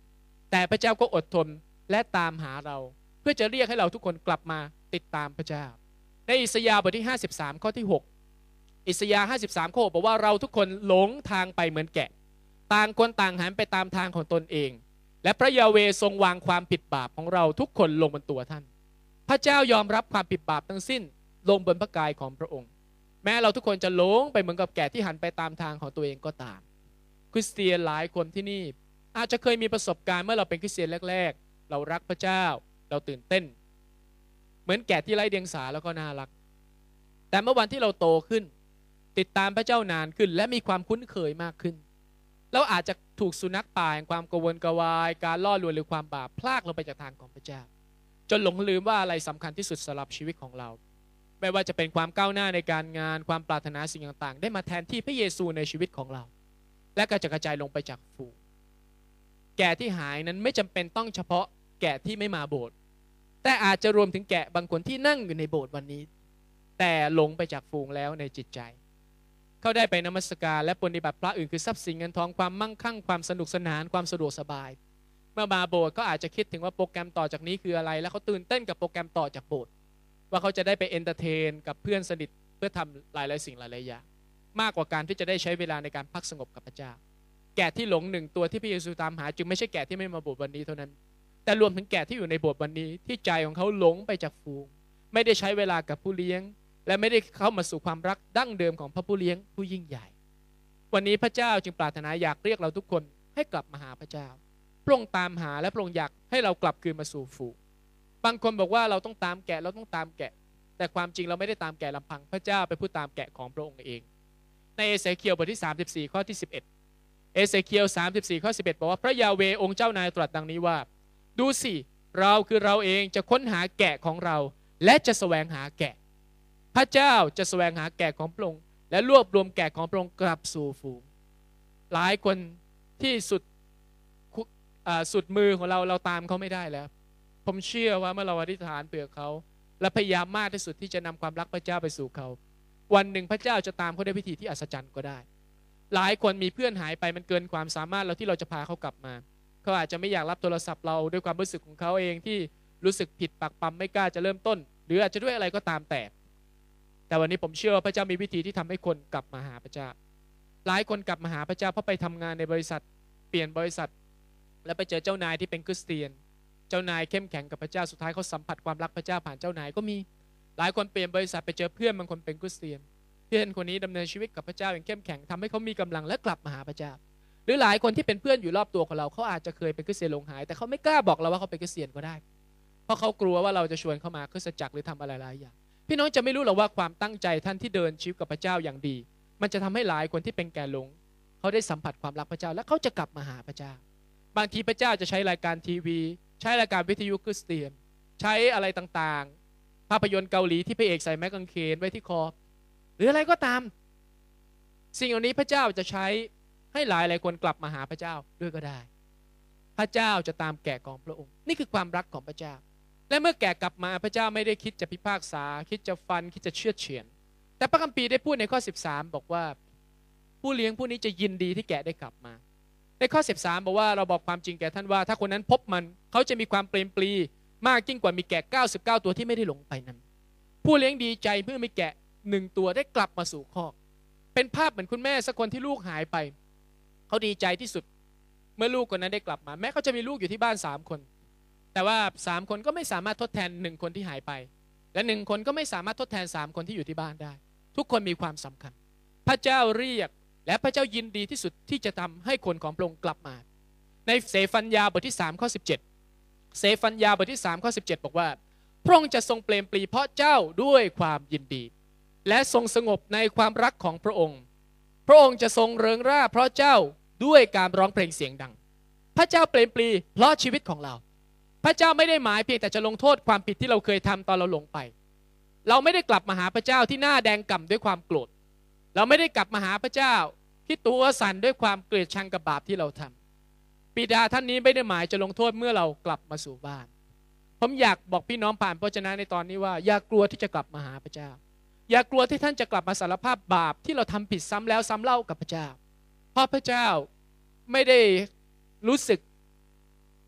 แต่พระเจ้าก็อดทนและตามหาเราเพื่อจะเรียกให้เราทุกคนกลับมาติดตามพระเจ้าในอิสยาห์บทที่ห้าสิบสามข้อที่หกอิสยาห์ห้าสิบสามข้อบอกว่าเราทุกคนหลงทางไปเหมือนแกะต่างคนต่างหันไปตามทางของตนเองและพระยาเวห์ทรงวางความผิดบาปของเราทุกคนลงบนตัวท่านพระเจ้ายอมรับความผิดบาปทั้งสิ้นลงบนพระกายของพระองค์แม้เราทุกคนจะหลงไปเหมือนกับแกะที่หันไปตามทางของตัวเองก็ตามคริสเตียนหลายคนที่นี่อาจจะเคยมีประสบการณ์เมื่อเราเป็นคริสเตียนแรกๆเรารักพระเจ้าเราตื่นเต้นเหมือนแกะที่ไร้เดียงสาแล้วก็น่ารักแต่เมื่อวันที่เราโตขึ้นติดตามพระเจ้านานขึ้นและมีความคุ้นเคยมากขึ้นเราอาจจะถูกสุนัขป่าแห่งความกระวนกระวายการล่อลวงหรือความบาปพลากเราไปจากทางของพระเจ้าจนหลงลืมว่าอะไรสำคัญที่สุดสำหรับชีวิตของเราไม่ว่าจะเป็นความก้าวหน้าในการงานความปรารถนาสิ่งต่างๆได้มาแทนที่พระเยซูในชีวิตของเราและก็จะกระจายลงไปจากฝูงแกะที่หายนั้นไม่จำเป็นต้องเฉพาะแกะที่ไม่มาโบสถ์แต่อาจจะรวมถึงแกะบางคนที่นั่งอยู่ในโบสถ์วันนี้แต่หลงไปจากฝูงแล้วในจิตใจเขาได้ไปนมัสการและปฏิบัติพระอื่นคือทรัพย์สินเงินทองความมั่งคั่งความสนุกสนานความสะดวกสบายเมื่อมาโบสถ์ก็อาจจะคิดถึงว่าโปรแกรมต่อจากนี้คืออะไรแล้วเขาตื่นเต้นกับโปรแกรมต่อจากโบสถ์ว่าเขาจะได้ไปเอนเตอร์เทนกับเพื่อนสนิทเพื่อทำหลายๆสิ่งหลายๆอย่างมากกว่าการที่จะได้ใช้เวลาในการพักสงบกับพระเจ้าแกะที่หลงหนึ่งตัวที่พระเยซูตามหาจึงไม่ใช่แกะที่ไม่มาโบสถ์วันนี้เท่านั้นแต่รวมถึงแกะที่อยู่ในโบสถ์วันนี้ที่ใจของเขาหลงไปจากฝูงไม่ได้ใช้เวลากับผู้เลี้ยงและไม่ได้เข้ามาสู่ความรักดั้งเดิมของพระผู้เลี้ยงผู้ยิ่งใหญ่วันนี้พระเจ้าจึงปรารถนาอยากเรียกเราทุกคนให้กลับมาหาพระเจ้าพระองค์ตามหาและพระองค์อยากให้เรากลับคืนมาสู่ฝูงบางคนบอกว่าเราต้องตามแกะเราต้องตามแกะแต่ความจริงเราไม่ได้ตามแกะลำพังพระเจ้าเป็นผู้ตามแกะของพระองค์เองในเอเสเคียลบทที่สามสิบสี่ข้อที่สิบเอ็ดเอเสเคียลสามสิบสี่ข้อสิบเอ็ดบอกว่าพระยาเวห์องค์เจ้านายตรัสดังนี้ว่าดูสิเราคือเราเองจะค้นหาแกะของเราและจะแสวงหาแกะพระเจ้าจะแสวงหาแกะของพระองค์และรวบรวมแกะของพระองค์กลับสู่ฝูงหลายคนที่สุดสุดมือของเราเราตามเขาไม่ได้แล้วผมเชื่อว่าเมื่อเราอธิษฐานเผื่อเขาและพยายามมากที่สุดที่จะนำความรักพระเจ้าไปสู่เขาวันหนึ่งพระเจ้าจะตามเขาด้วยวิธีที่อัศจรรย์ก็ได้หลายคนมีเพื่อนหายไปมันเกินความสามารถเราที่เราจะพาเขากลับมาเขาอาจจะไม่อยากรับโทรศัพท์เราด้วยความรู้สึกของเขาเองที่รู้สึกผิดปักปั๊มไม่กล้าจะเริ่มต้นหรืออาจจะด้วยอะไรก็ตามแต่แต่วันนี้ผมเชื่อว่าพระเจ้ามีวิธีที่ทำให้คนกลับมาหาพระเจ้าหลายคนกลับมาหาพระเจ้าเพราะไปทำงานในบริษัทเปลี่ยนบริษัทแล้วไปเจอเจ้านายที่เป็นคริสเตียนเจ้านายเข้มแข็งกับพระเจ้าสุดท้ายเขาสัมผัสความรักพระเจ้าผ่านเจ้านายก็มีหลายคนเปลี่ยนบริษัทไปเจอเพื่อนบางคนเป็นคริสเตียนเพื่อนคนนี้ดำเนินชีวิตกับพระเจ้าอย่างเข้มแข็งทำให้เขามีกำลังและกลับมาหาพระเจ้าหรือหลายคนที่เป็นเพื่อนอยู่รอบตัวของเราเขาอาจจะเคยเป็นคริสเตียนหลงหายแต่เขาไม่กล้าบอกเราว่าเขาเป็นคริสเตียนก็ได้เพราะเขากลัวว่าเราจะชวนเข้ามาคริสตจักรหรือทำอะไรหลายอย่างพี่น้องจะไม่รู้หรอกว่าความตั้งใจท่านที่เดินชีวิตกับพระเจ้าอย่างดีมันจะทำให้หลายคนที่เป็นแก่หลงเขาได้สัมผัสความรักพระเจ้าและเขาจะกลับมาหาพระเจ้าบางทีพระเจ้าจะใช้รายการทีวีใช้รายการวิทยุคริสเตียนใช้อะไรต่างๆภาพยนตร์เกาหลีที่พระเอกใส่ไม้กางเขนไว้ที่คอหรืออะไรก็ตามสิ่งเหล่านี้พระเจ้าจะใช้ให้หลายหลายคนกลับมาหาพระเจ้าด้วยก็ได้พระเจ้าจะตามแกะของพระองค์นี่คือความรักของพระเจ้าและเมื่อแกะกลับมาพระเจ้าไม่ได้คิดจะพิพากษาคิดจะฟันคิดจะเชือดเฉือนแต่พระคัมภีร์ได้พูดในข้อสิบสามบอกว่าผู้เลี้ยงผู้นี้จะยินดีที่แกะได้กลับมาในข้อสิบสามบอกว่าเราบอกความจริงแก่ท่านว่าถ้าคนนั้นพบมันเขาจะมีความเปรมปรีมากยิ่งกว่ามีแกะเก้าสิบเก้าตัวที่ไม่ได้หลงไปนั้นผู้เลี้ยงดีใจเมื่อมีแกะหนึ่งตัวได้กลับมาสู่คอกเป็นภาพเหมือนคุณแม่สักคนที่ลูกหายไปเขาดีใจที่สุดเมื่อลูกคนนั้นได้กลับมาแม้เขาจะมีลูกอยู่ที่บ้านสามคนแต่ว่าสามคนก็ไม่สามารถทดแทนหนึ่งคนที่หายไปและหนึ่งคนก็ไม่สามารถทดแทนสามคนที่อยู่ที่บ้านได้ทุกคนมีความสำคัญพระเจ้าเรียกและพระเจ้ายินดีที่สุดที่จะทำให้คนของพระองค์กลับมาในเสฟัญญาบทที่สามข้อสิบเจ็ดเสฟัญญาบทที่สามข้อสิบเจ็ดบอกว่าพระองค์จะทรงเปรมปรีเพราะเจ้าด้วยความยินดีและทรงสงบในความรักของพระองค์พระองค์จะทรงเริงร่าเพราะเจ้าด้วยการร้องเพลงเสียงดังพระเจ้าเปรมปรีเพราะชีวิตของเราพระเจ้าไม่ได้หมายเพียงแต่จะลงโทษความผิดที่เราเคยทำตอนเราหลงไปเราไม่ได้กลับมาหาพระเจ้าที่หน้าแดงก่ำด้วยความโกรธเราไม่ได้กลับมาหาพระเจ้าที่ตัวสั่นด้วยความเกลียดชังกับบาปที่เราทำบิดาท่านนี้ไม่ได้หมายจะลงโทษเมื่อเรากลับมาสู่บ้านผมอยากบอกพี่น้องผ่านพระวจนะในตอนนี้ว่าอย่ากลัวที่จะกลับมาหาพระเจ้าอย่ากลัวที่ท่านจะกลับมาสารภาพบาปที่เราทำผิดซ้ำแล้วซ้ำเล่ากับพระเจ้าเพราะพระเจ้าไม่ได้รู้สึก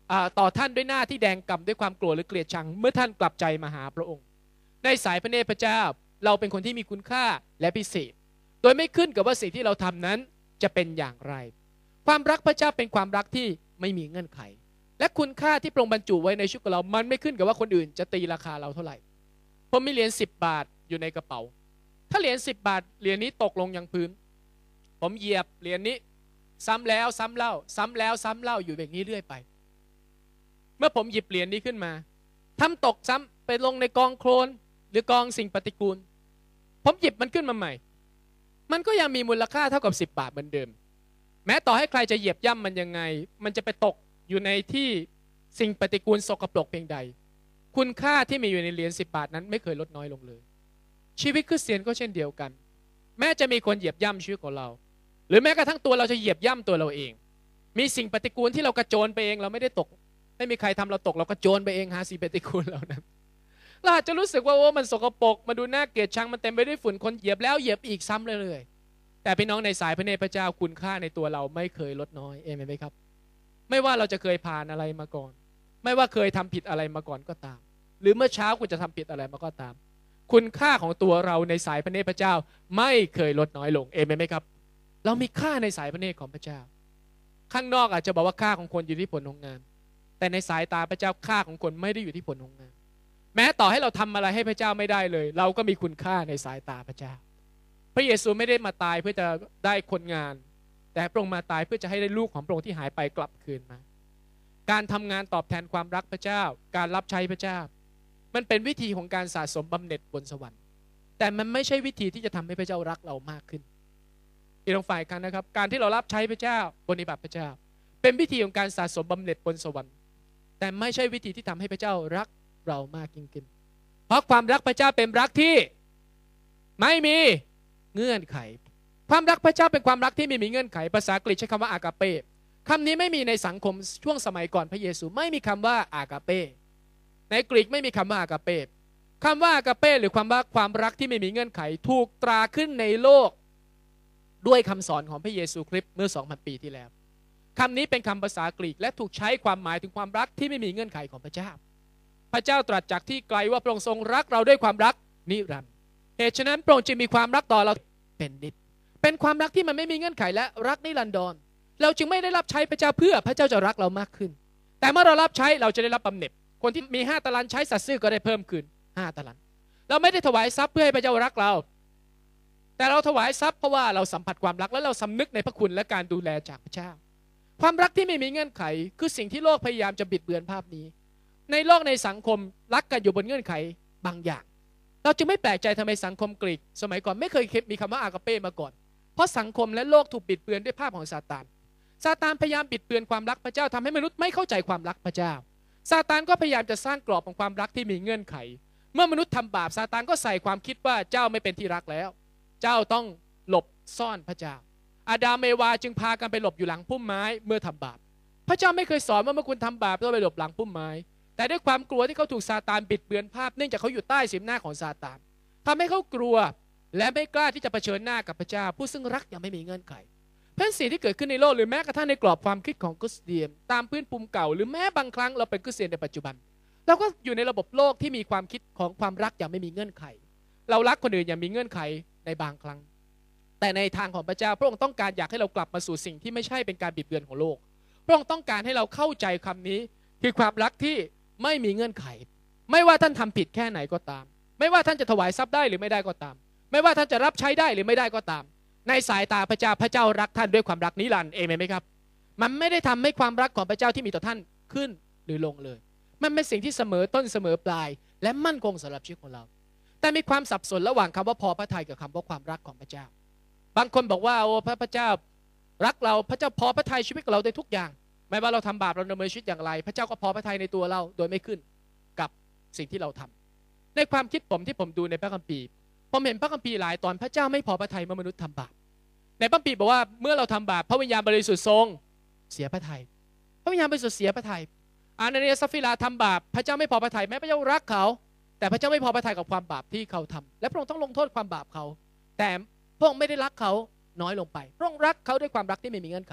ต่อท่านด้วยหน้าที่แดงก่ำด้วยความกลัวหรือเกลียดชังเมื่อท่านกลับใจมาหาพระองค์ในสายพระเนตรพระเจ้าเราเป็นคนที่มีคุณค่าและพิเศษโดยไม่ขึ้นกับว่าสิ่งที่เราทำนั้นจะเป็นอย่างไรความรักพระเจ้าเป็นความรักที่ไม่มีเงื่อนไขและคุณค่าที่พระองค์บรรจุไว้ในชีวิตของเรามันไม่ขึ้นกับว่าคนอื่นจะตีราคาเราเท่าไหร่ผมมีเหรียญสิบบาทอยู่ในกระเป๋าถ้าเหรียญสิบบาทเหรียญนี้ตกลงยังพื้นผมเหยียบเหรียญนี้ซ้ำแล้วซ้ำเล่าซ้ำแล้วซ้ำเล่าอยู่แบบนี้เรื่อยไปเมื่อผมหยิบเหรียญนี้ขึ้นมาทำตกซ้ำไปลงในกองโคลนหรือกองสิ่งปฏิกูลผมหยิบมันขึ้นมาใหม่มันก็ยังมีมูลค่าเท่ากับสิบบาทเหมือนเดิมแม้ต่อให้ใครจะเหยียบย่ำมันยังไงมันจะไปตกอยู่ในที่สิ่งปฏิกูลสกปรกเพียงใดคุณค่าที่มีอยู่ในเหรียญสิบบาทนั้นไม่เคยลดน้อยลงเลยชีวิตคริสเตียนก็เช่นเดียวกันแม้จะมีคนเหยียบย่ำชีวิตของเราหรือแม้กระทั่งตัวเราจะเหยียบย่ำตัวเราเองมีสิ่งปฏิกูลที่เรากระโจนไปเองเราไม่ได้ตกไม่มีใครทำเราตกเรากระโจนไปเองหาสิ่งปฏิกูลเหล่านั้นเราอาจจะรู้สึกว่าโอ้มันสกปรกมาดูน่าเกลียดชังมันเต็มไปด้วยฝุ่นคนเหยียบแล้วเหยียบอีกซ้ำเรื่อยๆแต่พี่น้องในสายพระเนตรพระเจ้าคุณค่าในตัวเราไม่เคยลดน้อยเอเมนไหมครับไม่ว่าเราจะเคยผ่านอะไรมาก่อนไม่ว่าเคยทำผิดอะไรมาก่อนก็ตามหรือเมื่อเช้าคุณจะทำผิดอะไรมาก็ตามคุณค่าของตัวเราในสายพระเนตรพระเจ้าไม่เคยลดน้อยลงเอเมนไหมครับเรามีค่าในสายพระเนตรของพระเจ้าข้างนอกอาจจะบอกว่าค่าของคนอยู่ที่ผลของงานแต่ในสายตาพระเจ้าค่าของคนไม่ได้อยู่ที่ผลของงานแม้ต่อให้เราทำอะไรให้พระเจ้าไม่ได้เลยเราก็มีคุณค่าในสายตาพระเจ้าพระเยซูไม่ได้มาตายเพื่อจะได้คนงานแต่พระองค์มาตายเพื่อจะให้ได้ลูกของพระองค์ที่หายไปกลับคืนมาการทำงานตอบแทนความรักพระเจ้าการรับใช้พระเจ้ามันเป็นวิธีของการสะสมบำเหน็จบนสวรรค์แต่มันไม่ใช่วิธีที่จะทำให้พระเจ้ารักเรามากขึ้นอีกตรงฝ่ายกันนะครับการที่เรารับใช้พระเจ้าปฏิบัติพระเจ้าเป็นวิธีของการสะสมบำเหน็จบนสวรรค์แต่ไม่ใช่วิธีที่ทำให้พระเจ้ารักเรามากยิ่งขึ้นเพราะความรักพระเจ้าเป็นรักที่ไม่มีเงื่อนไขความรักพระเจ้าเป็นความรักที่ไม่มีเงื่อนไขภาษากรีกใช้คำว่าอากาเปคำนี้ไม่มีในสังคมช่วงสมัยก่อนพระเยซูไม่มีคำว่าอากาเปในกรีกไม่มีคำว่าอากาเปคำว่าอากาเปหรือความว่าความรักที่ไม่มีเงื่อนไขถูกตราขึ้นในโลกด้วยคำสอนของพระเยซูคริสต์เมื่อ สองพัน ปีที่แล้วคำนี้เป็นคำภาษากรีกและถูกใช้ความหมายถึงความรักที่ไม่มีเงื่อนไขของพระเจ้าพระเจ้าตรัสจากที่ไกลว่าพระองค์ทรงรักเราด้วยความรักนิรันดร์เหตุฉะนั้นพระองค์จึงมีความรักต่อเราเป็นนิจเป็นความรักที่มันไม่มีเงื่อนไขและรักนิรันดรเราจึงไม่ได้รับใช้พระเจ้าเพื่อพระเจ้าจะรักเรามากขึ้นแต่เมื่อเรารับใช้เราจะได้รับบำเหน็จคนที่มีห้าตะลันใช้สัตย์ซื่อก็ได้เพิ่มขึ้นห้าตะลันเราไม่ได้ถวายทรัพย์เพื่อให้พระเจ้ารักเราแต่เราถวายทรัพย์เพราะว่าเราสัมผัสความรักและเราสำนึกในพระคุณและการดูแลจากพระเจ้าความรักที่ไม่มีเงื่อนไขคือสิ่งที่โลกพยายามจะบิดเบือนภาพนี้ในโลกในสังคมรักกันอยู่บนเงื่อนไขบางอย่างเราจึงไม่แปลกใจทำไมสังคมกรีกสมัยก่อนไม่เคยมีคำว่าอากาเป้มาก่อนเพราะสังคมและโลกถูกบิดเบือนด้วยภาพของซาตานซาตานพยายามบิดเบือนความรักพระเจ้าทำให้มนุษย์ไม่เข้าใจความรักพระเจ้าซาตานก็พยายามจะสร้างกรอบของความรักที่มีเงื่อนไขเมื่อมนุษย์ทำบาปซาตานก็ใส่ความคิดว่าเจ้าไม่เป็นที่รักแล้วเจ้าต้องหลบซ่อนพระเจ้าอาดามเอวาจึงพากันไปหลบอยู่หลังพุ่มไม้เมื่อทำบาปพระเจ้าไม่เคยสอนว่าเมื่อคุณทำบาปต้องไปหลบหลังพุ่มไม้แต่ด้วยความกลัวที่เขาถูกซาตานบิดเบือนภาพเนื่องจากเขาอยู่ใต้สีหน้าของซาตานทำให้เขากลัวและไม่กล้าที่จะเผชิญหน้ากับพระเจ้าผู้ซึ่งรักอย่างไม่มีเงื่อนไขเพราะสิ่งที่เกิดขึ้นในโลกหรือแม้กระทั่งในกรอบความคิดของคริสเตียนตามพื้นภูมิเก่าหรือแม้บางครั้งเราเป็นคริสเตียนในปัจจุบันเราก็อยู่ในระบบโลกที่มีความคิดของความรักอย่างไม่มีเงื่อนไขเรารักคนอื่นอย่างมีเงื่อนไขในบางครั้งแต่ในทางของพระเจ้าพระองค์ต้องการอยากให้เรากลับมาสู่สิ่งที่ไม่ใช่เป็นการบิดเบือนของโลกพระองค์ต้องการให้เราเข้าใจคำนี้คือความรักที่ไม่มีเงื่อนไขไม่ว่าท่านทำผิดแค่ไหนก็ตามไม่ว่าท่านจะถวายทรัพย์ได้หรือไม่ได้ก็ตามไม่ว่าท่านจะรับใช้ได้หรือไม่ได้ก็ตามในสายตาพระเจ้าพระเจ้ารักท่านด้วยความรักนิรันดร์เอเมนไหมครับมันไม่ได้ทำให้ความรักของพระเจ้าที่มีต่อท่านขึ้นหรือลงเลยมันเป็นสิ่งที่เสมอต้นเสมอปลายและมั่นคงสำหรับชีวิตของเราแต่มีความสับสนระหว่างคำว่าพอพระทัยกับคำว่าความรักของพระเจ้าบางคนบอกว่าโอ้พระพระเจ้ารักเราพระเจ้าพอพระทัยชีวิตของเราได้ทุกอย่างไม่ว่าเราทำบาปเราดำเนินชีวิตอย่างไรพระเจ้าก็พอพระทัยในตัวเราโดยไม่ขึ้นกับสิ่งที่เราทำในความคิดผมที่ผมดูในพระคัมภีร์ผมเห็นพระคัมภีร์หลายตอนพระเจ้าไม่พอพระทัยเมื่อมนุษย์ทำบาปในพระคัมภีร์บอกว่าเมื่อเราทำบาปพระวิญญาณบริสุทธิ์ทรงเสียพระทัยพระวิญญาณบริสุทธิ์เสียพระทัยอานาเนียซัฟฟิราทำบาปพระเจ้าไม่พอพระทัยแม้พระเจ้ารักเขาแต่พระเจ้าไม่พอพระทัยกับความบาปที่เขาทำและพระองค์ต้องลงโทษความบาปเขาแต่พระองค์ไม่ได้รักเขาน้อยลงไปพระองค์รักเขาด้วยความรักที่ไม่มีเงื่อนไข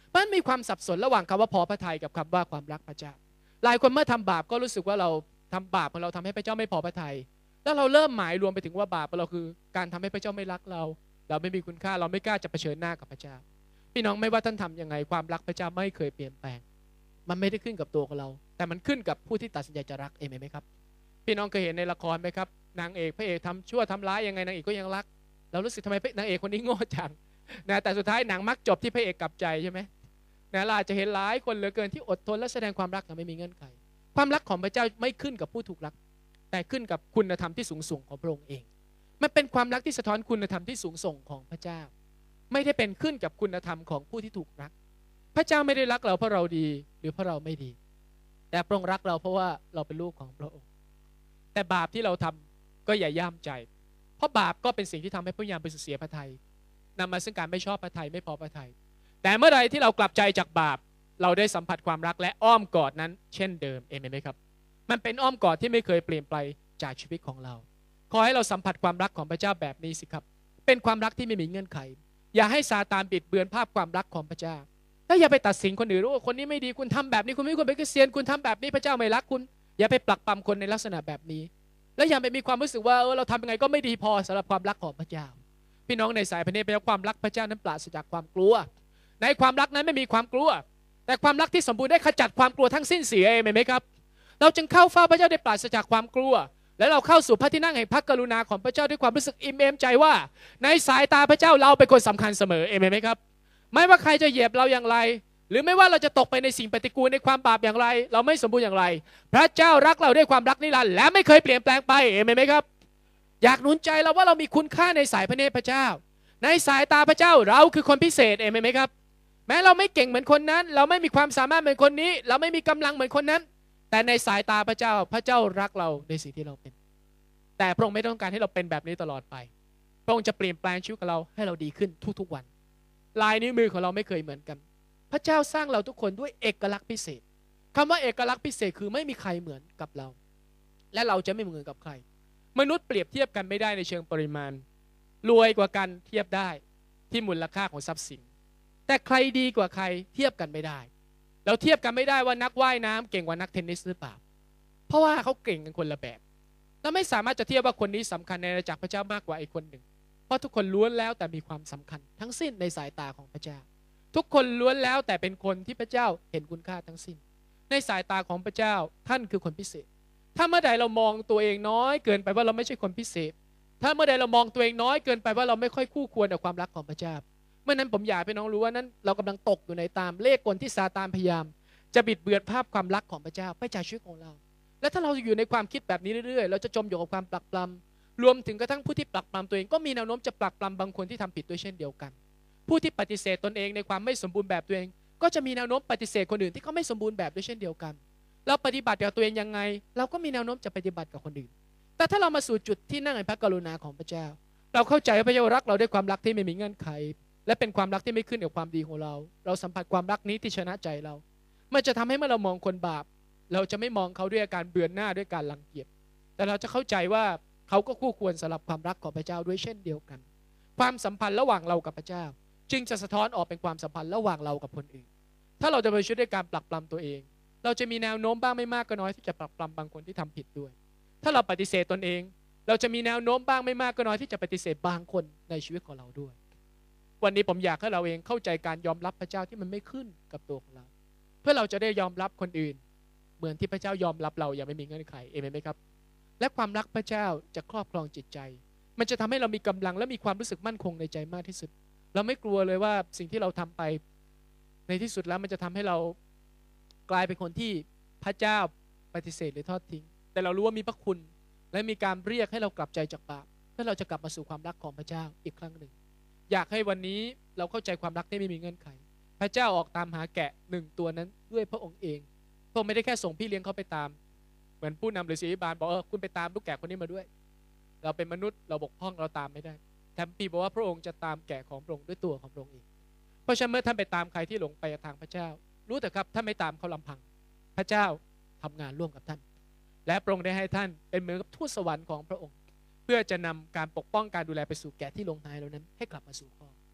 มันมีความสับสนระหว่างคำว่าพอพระทัยกับคำว่าความรักพระเจ้าหลายคนเมื่อทำบาปก็รู้สึกว่าเราทำบาปของเราทำให้พระเจ้าไม่พอพระทัยแล้วเราเริ่มหมายรวมไปถึงว่าบาปของเราคือการทำให้พระเจ้าไม่รักเราเราไม่มีคุณค่าเราไม่กล้าจะเผชิญหน้ากับพระเจ้าพี่น้องไม่ว่าท่านทำยังไงความรักพระเจ้าไม่เคยเปลี่ยนแปลงมันไม่ได้ขึ้นกับตัวของเราแต่มันขึ้นกับผู้ที่ตัดสินใจจะรักเองไหมครับพี่น้องเคยเห็นในละครไหมครับนางเอกพระเอกทำชั่วทำร้ายยังไงนางเอกก็ยังรักเรารู้สึกทำไมนางเอกคนนี้โง่จังนะแต่สุดท้ายหนังมักจบที่พระเอกกลับใจใช่ไหมนะเราจะเห็นหลายคนเหลือเกินที่อดทนและแสดงความรักอย่างไม่มีเงื่อนไขความรักของพระเจ้าไม่ขึ้นกับผู้ถูกรักแต่ขึ้นกับคุณธรรมที่สูงส่งของพระองค์เองมันเป็นความรักที่สะท้อนคุณธรรมที่สูงส่งของพระเจ้าไม่ได้เป็นขึ้นกับคุณธรรมของผู้ที่ถูกรักพระเจ้าไม่ได้รักเราเพราะเราดีหรือเพราะเราไม่ดีแต่พระองค์รักเราเพราะว่าเราเป็นลูกของพระองค์แต่บาปที่เราทำก็อย่าย่ามใจเพราะบาปก็เป็นสิ่งที่ทำให้พระวิญญาณบริสุทธิ์เสียพระทัยนำมาซึ่งการไม่ชอบพระทัยไม่พอพระทัยแต่เมื่อใดที่เรากลับใจจากบาปเราได้สัมผัสความรักและอ้อมกอดนั้นเช่นเดิมเอเมนไหมครับมันเป็นอ้อมกอดที่ไม่เคยเปลี่ยนไปจากชีวิตของเราขอให้เราสัมผัสความรักของพระเจ้าแบบนี้สิครับเป็นความรักที่ไม่มีเงื่อนไขอย่าให้ซาตานบิดเบือนภาพความรักของพระเจ้าและอย่าไปตัดสินคนอื่นว่าคนนี้ไม่ดีคุณทำแบบนี้คุณไม่ควรเป็นคริสเตียนคุณทำแบบนี้พระเจ้าไม่รักคุณอย่าไปปลักปลำคนในลักษณะแบบนี้และอย่าไปมีความรู้สึกว่าเออเราทำยังไงก็ไม่ดีพอสำหรับความรักของพระเจ้าพี่น้องในสายพระเนตรเป็นความรักพระเจ้านั้นปราศจากความกลัวในความรักนั้นไม่มีความกลัวแต่ความรักที่สมบูรณ์ได้ขจัดความกลัวทั้งสิ้นเสียเองไหมครับเราจึงเข้าเฝ้าพระเจ้าได้ปราศจากความกลัวและเราเข้าสู่พระที่นั่งแห่งพระกรุณาของพระเจ้าด้วยความรู้สึกอิ่มเอมใจว่าในสายตาพระเจ้าเราเป็นคนสำคัญเสมอเองไหมครับไม่ว่าใครจะเหยียบเราอย่างไรหรือไม่ว่าเราจะตกไปในสิ่งปฏิกูลในความบาปอย่างไรเราไม่สมบูรณ์อย่างไรพระเจ้ารักเราด้วยความรักนิรันดร์และไม่เคยเปลี่ยนแปลงไปเองไหมครับอยากหนุนใจเราว่าเรามีคุณค่าในสายพระเนตรพระเจ้าในสายตาพระเจ้าเราคือคนพิเศษเองไหมครับแม้เราไม่เก่งเหมือนคนนั้นเราไม่มีความสามารถเหมือนคนนี้เราไม่มีกำลังเหมือนคนนั้นแต่ในสายตาพระเจ้าพระเจ้ารักเราในสิ่งที่เราเป็นแต่พระองค์ไม่ต้องการให้เราเป็นแบบนี้ตลอดไปพระองค์จะเปลี่ยนแปลงชีวิตของเราให้เราดีขึ้นทุกๆวันลายนิ้วมือของเราไม่เคยเหมือนกันพระเจ้าสร้างเราทุกคนด้วยเอกลักษณ์พิเศษคำว่าเอกลักษณ์พิเศษคือไม่มีใครเหมือนกับเราและเราจะไม่เหมือนกับใครมนุษย์เปรียบเทียบกันไม่ได้ในเชิงปริมาณรวยกว่ากันเทียบได้ที่มูลค่าของทรัพย์สินแต่ใครดีกว่าใครเทียบกันไม่ได้เราเทียบกันไม่ได้ว่านักว่ายน้ำเก่งกว่านักเทนนิสหรือเปล่าเพราะว่าเขาเก่งกันคนละแบบเราไม่สามารถจะเทียบว่าคนนี้สำคัญในอาณาจักรพระเจ้ามากกว่าอีกคนหนึ่งเพราะทุกคนล้วนแล้วแต่มีความสำคัญทั้งสิ้นในสายตาของพระเจ้าทุกคนล้วนแล้วแต่เป็นคนที่พระเจ้าเห็นคุณค่าทั้งสิ้นในสายตาของพระเจ้าท่านคือคนพิเศษถ้าเมื่อใดเรามองตัวเองน้อยเกินไปว่าเราไม่ใช่คนพิเศษถ้าเมื่อใดเรามองตัวเองน้อยเกินไปว่าเราไม่ค่อยคู่ควรกับความรักของพระเจ้าเมื่อนั้นผมอยากให้น้องรู้ว่านั้นเรากำลังตกอยู่ในตามเลขกลที่ซาตานพยายามจะบิดเบือนภาพความรักของพระเจ้าไปจากชีวิตของเราและถ้าเราอยู่ในความคิดแบบนี้เรื่อยๆเราจะจมอยู่กับความปลักปลำรวมถึงกระทั่งผู้ที่ปลักปลำตัวเองก็มีแนวโน้มจะปลักปลำบางคนที่ทำผิดด้วยเช่นเดียวกันผู้ที่ปฏิเสธตนเองในความไม่สมบูรณ์แบบตัวเองก็จะมีแนวโน้มปฏิเสธคนอื่นที่เขาไม่สมบูรณ์แบบด้วยเช่นเดียวกันเราปฏิบัติกับตัวเองยังไงเราก็มีแนวโน้มจะปฏิบัติกับคนอื่นแต่ถ้าเรามาสู่จุดที่นั่งในพระกรุณาของพระเจ้าเราเข้าใจว่าพระเจ้ารักเราด้วยความรักที่ไม่มีเงื่อนไขและเป็นความรักที่ไม่ขึ้นกับความดีของเราเราสัมผัสความรักนี้ที่ชนะใจเรามันจะทำให้เมื่อเรามองคนบาปเราจะไม่มองเขาด้วยอาการเบือนหน้าด้วยการรังเกียจแต่เราจะเข้าใจว่าเขาก็คู่ควรสำหรับความรักของพระเจ้าด้วยเช่นเดียวกันความสัมพันธ์ระหว่างเรากับพระเจ้าจึงจะสะท้อนออกเป็นความสัมพันธ์ระหว่างเรากับคนอื่นถ้าเราจะไปช่วยด้วยการปลักปลำตัวเองเราจะมีแนวโน้มบ้างไม่มากก็น้อยที่จะปลักปลำบางคนที่ทำผิดด้วยถ้าเราปฏิเสธตนเองเราจะมีแนวโน้มบ้างไม่มากก็น้อยที่จะปฏิเสธบางคนในชีวิตของเราด้วยวันนี้ผมอยากให้เราเองเข้าใจการยอมรับพระเจ้าที่มันไม่ขึ้นกับตัวของเราเพื่อเราจะได้ยอมรับคนอื่นเหมือนที่พระเจ้ายอมรับเราอย่างไม่มีเงื่อนไขเอเมนไหมครับและความรักพระเจ้าจะครอบครองจิตใจมันจะทำให้เรามีกำลังและมีความรู้สึกมั่นคงในใจมากที่สุดเราไม่กลัวเลยว่าสิ่งที่เราทำไปในที่สุดแล้วมันจะทำให้เรากลายเป็นคนที่พระเจ้าปฏิเสธหรือทอดทิ้งแต่เรารู้ว่ามีพระคุณและมีการเรียกให้เรากลับใจจากบาปเพื่อเราจะกลับมาสู่ความรักของพระเจ้าอีกครั้งหนึ่งอยากให้วันนี้เราเข้าใจความรักที่ไม่มีเงื่อนไขพระเจ้าออกตามหาแกะหนึ่งตัวนั้นด้วยพระองค์เองพระองค์ไม่ได้แค่ส่งพี่เลี้ยงเขาไปตามเหมือนผู้นำหรือศิริบาลบอกเออคุณไปตามลูกแกะคนนี้มาด้วยเราเป็นมนุษย์เราบกพร่องเราตามไม่ได้แถมปีบอกว่าพระองค์จะตามแกะของพระองค์ด้วยตัวของพระองค์เองเพราะฉะนั้นเมื่อท่านไปตามใครที่หลงไปทางพระเจ้ารู้แต่ครับถ้าไม่ตามเขาลำพังพระเจ้าทำงานร่วมกับท่านและพระองค์ได้ให้ท่านเป็นเหมือนกับทูตสวรรค์ของพระองค์เพื่อจะนำการปกป้องการดูแลไปสู่แกะที่หลงหายเหล่านั้นให้กลับมาสู่ครอบ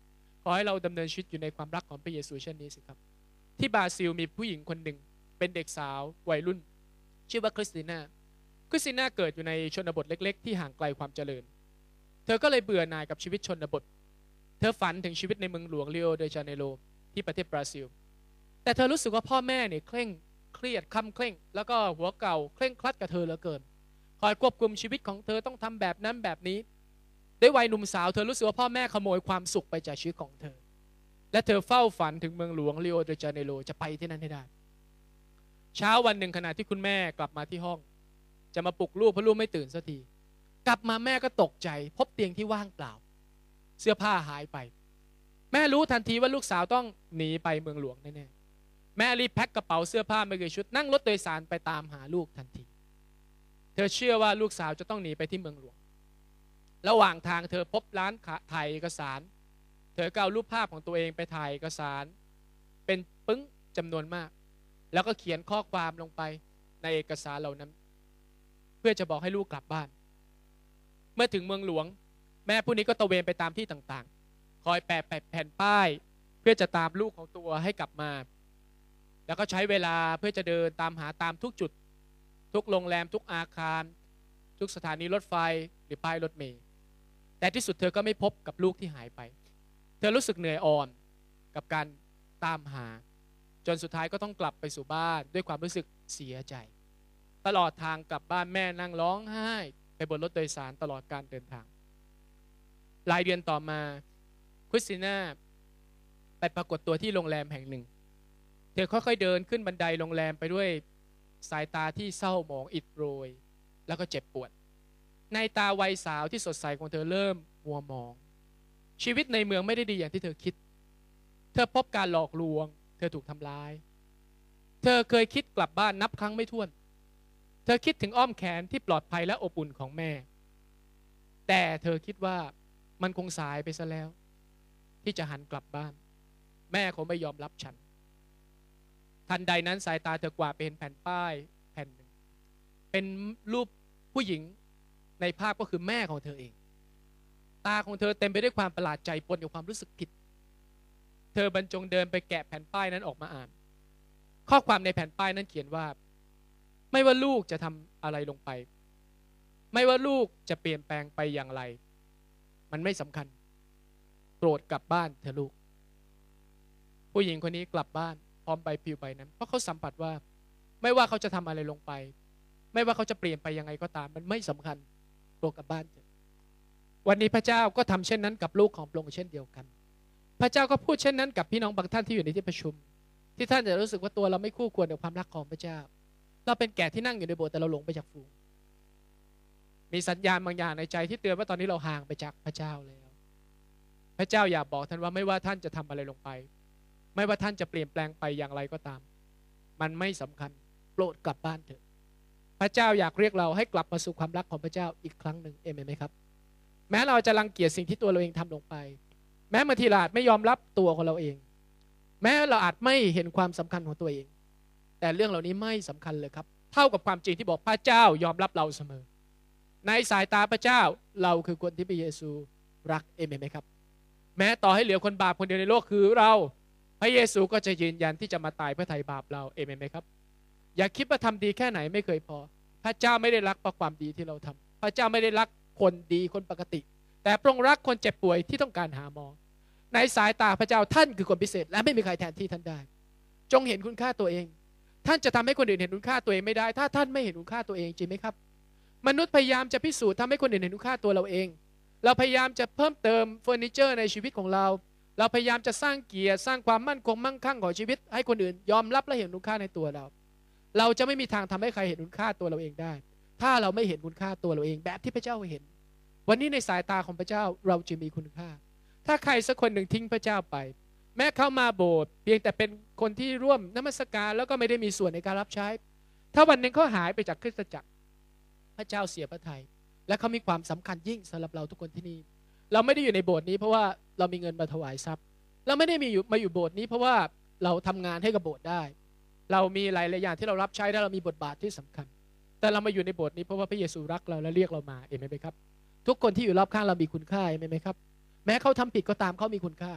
ขอให้เราดำเนินชีวิตอยู่ในความรักของพระเยซูเช่นนี้สิครับที่บราซิลมีผู้หญิงคนหนึ่งเป็นเด็กสาววัยรุ่นชื่อว่าคริสติน่าคริสติน่าเกิดอยู่ในชนบทเล็กๆที่ห่างไกลความเจริญเธอก็เลยเบื่อหน่ายกับชีวิตชนบทเธอฝันถึงชีวิตในเมืองหลวงริโอเดจาเนโรที่ประเทศบราซิลแต่เธอรู้สึกว่าพ่อแม่เนี่ยเคร่งเครียดคำเคร่งแล้วก็หัวเก่าเคร่งครัดกับเธอเหลือเกินคอยควบคุมชีวิตของเธอต้องทำแบบนั้นแบบนี้ด้วยวัยหนุ่มสาวเธอรู้สึกว่าพ่อแม่ขโมยความสุขไปจากชีวิตของเธอและเธอเฝ้าฝันถึงเมืองหลวงริโอเดจาเนโรจะไปที่นั่นให้ได้เช้าวันหนึ่งขณะที่คุณแม่กลับมาที่ห้องจะมาปลุกลูกเพราะลูกไม่ตื่นสักทีกลับมาแม่ก็ตกใจพบเตียงที่ว่างเปล่าเสื้อผ้าหายไปแม่รู้ทันทีว่าลูกสาวต้องหนีไปเมืองหลวงแน่ๆแม่รีบแพ็คกระเป๋าเสื้อผ้าไม่กี่ชุดนั่งรถโดยสารไปตามหาลูกทันทีเธอเชื่อว่าลูกสาวจะต้องหนีไปที่เมืองหลวงระหว่างทางเธอพบร้านถ่ายเอกสารเธอก็เอารูปภาพของตัวเองไปถ่ายเอกสารเป็นปึ้งจำนวนมากแล้วก็เขียนข้อความลงไปในเอกสารเหล่านั้นเพื่อจะบอกให้ลูกกลับบ้านเมื่อถึงเมืองหลวงแม่ผู้นี้ก็ตระเวนไปตามที่ต่างๆคอยแปะแผ่นป้ายเพื่อจะตามลูกของตัวให้กลับมาแล้วก็ใช้เวลาเพื่อจะเดินตามหาตามทุกจุดทุกโรงแรมทุกอาคารทุกสถานีรถไฟหรือป้ายรถเมล์แต่ที่สุดเธอก็ไม่พบกับลูกที่หายไปเธอรู้สึกเหนื่อยอ่อนกับการตามหาจนสุดท้ายก็ต้องกลับไปสู่บ้านด้วยความรู้สึกเสียใจตลอดทางกลับบ้านแม่นั่งร้องไห้ไปบนรถโดยสารตลอดการเดินทางหลายเดือนต่อมาคริสติน่าไปปรากฏตัวที่โรงแรมแห่งหนึ่งเธอค่อยๆเดินขึ้นบันไดโรงแรมไปด้วยสายตาที่เศร้าหมองอิดโรยแล้วก็เจ็บปวดในตาวัยสาวที่สดใสของเธอเริ่มมัวหมองชีวิตในเมืองไม่ได้ดีอย่างที่เธอคิดเธอพบการหลอกลวงเธอถูกทำร้ายเธอเคยคิดกลับบ้านนับครั้งไม่ถ้วนเธอคิดถึงอ้อมแขนที่ปลอดภัยและอบอุ่นของแม่แต่เธอคิดว่ามันคงสายไปซะแล้วที่จะหันกลับบ้านแม่คงไม่ยอมรับฉันทันใดนั้นสายตาเธอกวาดไปเห็นแผ่นป้ายแผ่นหนึ่งเป็นรูปผู้หญิงในภาพก็คือแม่ของเธอเองตาของเธอเต็มไปด้วยความประหลาดใจปนกับความรู้สึกผิดเธอบรรจงเดินไปแกะแผ่นป้ายนั้นออกมาอ่านข้อความในแผ่นป้ายนั้นเขียนว่าไม่ว่าลูกจะทำอะไรลงไปไม่ว่าลูกจะเปลี่ยนแปลงไปอย่างไรมันไม่สำคัญโปรดกลับบ้านเถอะลูกผู้หญิงคนนี้กลับบ้านพร้อมใบปลิวใบนั้นเพราะเขาสัมผัสว่าไม่ว่าเขาจะทำอะไรลงไปไม่ว่าเขาจะเปลี่ยนไปยังไงก็ตามมันไม่สำคัญโปรดกลับบ้านเถอะวันนี้พระเจ้าก็ทำเช่นนั้นกับลูกของพระองค์เช่นเดียวกันพระเจ้าก็พูดเช่นนั้นกับพี่น้องบางท่านที่อยู่ในที่ประชุมที่ท่านจะรู้สึกว่าตัวเราไม่คู่ควรกับความรักของพระเจ้าเราเป็นแกะที่นั่งอยู่ในโบสถ์แต่เราหลงไปจากฝูงมีสัญญาณบางอย่างในใจที่เตือนว่าตอนนี้เราห่างไปจากพระเจ้าแล้วพระเจ้าอยากบอกท่านว่าไม่ว่าท่านจะทำอะไรลงไปไม่ว่าท่านจะเปลี่ยนแปลงไปอย่างไรก็ตามมันไม่สำคัญโปรดกลับบ้านเถอะพระเจ้าอยากเรียกเราให้กลับมาสู่ความรักของพระเจ้าอีกครั้งหนึ่งเอเมนไหมครับแม้เราจะรังเกียจสิ่งที่ตัวเราเองทำลงไปแม้บางทีเราอาจไม่ยอมรับตัวของเราเองแม้เราอาจไม่เห็นความสำคัญของตัวเองแต่เรื่องเหล่านี้ไม่สำคัญเลยครับเท่ากับความจริงที่บอกพระเจ้ายอมรับเราเสมอในสายตาพระเจ้าเราคือคนที่พระเยซูรักเอเมนไหมครับแม้ต่อให้เหลือคนบาปคนเดียวในโลกคือเราพระเยซูก็จะยืนยันที่จะมาตายเพื่อไถ่บาปเราเอเมนไหมครับอย่าคิดว่าทำดีแค่ไหนไม่เคยพอพระเจ้าไม่ได้รักเพราะความดีที่เราทำพระเจ้าไม่ได้รักคนดีคนปกติแต่พระองค์รักคนเจ็บป่วยที่ต้องการหาหมอในสายตาพระเจ้าท่านคือคนพิเศษและไม่มีใครแทนที่ท่านได้จงเห็นคุณค่าตัวเองท่านจะทำให้คนอื่นเห็นคุณค่าตัวเองไม่ได้ถ้าท่านไม่เห็นคุณค่าตัวเองจริงไหมครับมนุษย์พยายามจะพิสูจน์ทำให้คนอื่นเห็นคุณค่าตัวเราเองเราพยายามจะเพิ่มเติมเฟอร์นิเจอร์ในชีวิตของเราเราพยายามจะสร้างเกียรติสร้างความมั่นคงมั่งคั่งของชีวิตให้คนอื่นยอมรับและเห็นคุณค่าในตัวเราเราจะไม่มีทางทำให้ใครเห็นคุณค่าตัวเราเองได้ถ้าเราไม่เห็นคุณค่าตัวเราเองแบบที่พระเจ้าเห็นวันนี้ในสายตาของพระเจ้าเราจะมีคุณค่าถ้าใครสักคนหนึ่งทิ้งพระเจ้าไปแม้เข้ามาโบสถ์เพียงแต่เป็นคนที่ร่วมนมัสการแล้วก็ไม่ได้มีส่วนในการรับใช้ถ้าวันหนึ่งเขาหายไปจากคริสตจักรพระเจ้าเสียพระทัยและเขามีความสำคัญยิ่งสำหรับเราทุกคนที่นี่เราไม่ได้อยู่ในโบสถ์นี้เพราะว่าเรามีเงินมาถวายทรัพย์เราไม่ได้มีอยู่มาอยู่โบสถ์นี้เพราะว่าเราทำงานให้กับโบสถ์ได้เรามีหลายๆอย่างที่เรารับใช้ได้เรามีบทบาทที่สำคัญแต่เรามาอยู่ในโบสถ์นี้เพราะว่าพระเยซูรักเราและเรียกเรามาเองไหมครับทุกคนที่อยู่รอบข้างเรามีคุณค่าเองไหมครับแม้เขาทำผิดก็ตามเขามีคุณค่า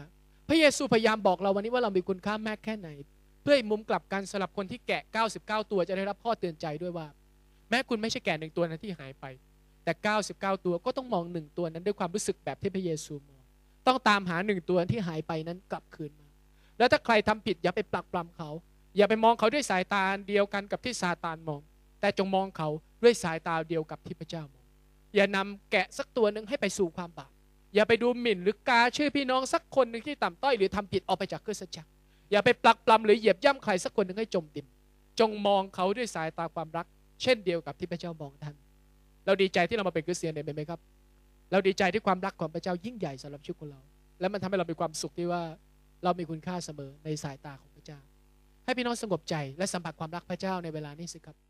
พระเยซูพยายามบอกเราวันนี้ว่าเรามีคุณค่ามากแค่ไหนเพื่อมุมกลับกันสำหรับคนที่แกะเก้าสิบเก้าตัวจะได้รับข้อเตือนใจด้วยว่าแม้คุณไม่ใช่แกะหนึ่งตัวนั้นที่หายไปแต่เก้าสิบเก้าตัวก็ต้องมองหนึ่งตัวนั้นด้วยความรู้สึกแบบที่พระเยซูมองต้องตามหาหนึ่งตัวที่หายไปนั้นกลับคืนมาแล้วถ้าใครทำผิดอย่าไปปลักปลำเขาอย่าไปมองเขาด้วยสายตาเดียวกันกับที่ซาตานมองแต่จงมองเขาด้วยสายตาเดียวกับที่พระเจ้ามองอย่านำแกะสักตัวหนึ่งให้ไปสู่ความบาปอย่าไปดูหมิ่นหรือกาชื่อพี่น้องสักคนหนึ่งที่ต่ำต้อยหรือทำผิดออกไปจากคริสตจักรอย่าไปปลักปลำหรือเหยียบย่ำใครสักคนหนึ่งให้จมดิ่มจงมองเขาด้วยสายตาความรักเช่นเดียวกับที่พระเจ้ามองท่านเราดีใจที่เรามาเป็นคริสเตียนได้ไหมครับเราดีใจที่ความรักของพระเจ้ายิ่งใหญ่สำหรับชีวิตของเราและมันทำให้เรามีความสุขที่ว่าเรามีคุณค่าเสมอในสายตาของพระเจ้าให้พี่น้องสงบใจและสัมผัสความรักพระเจ้าในเวลานี้สิครับ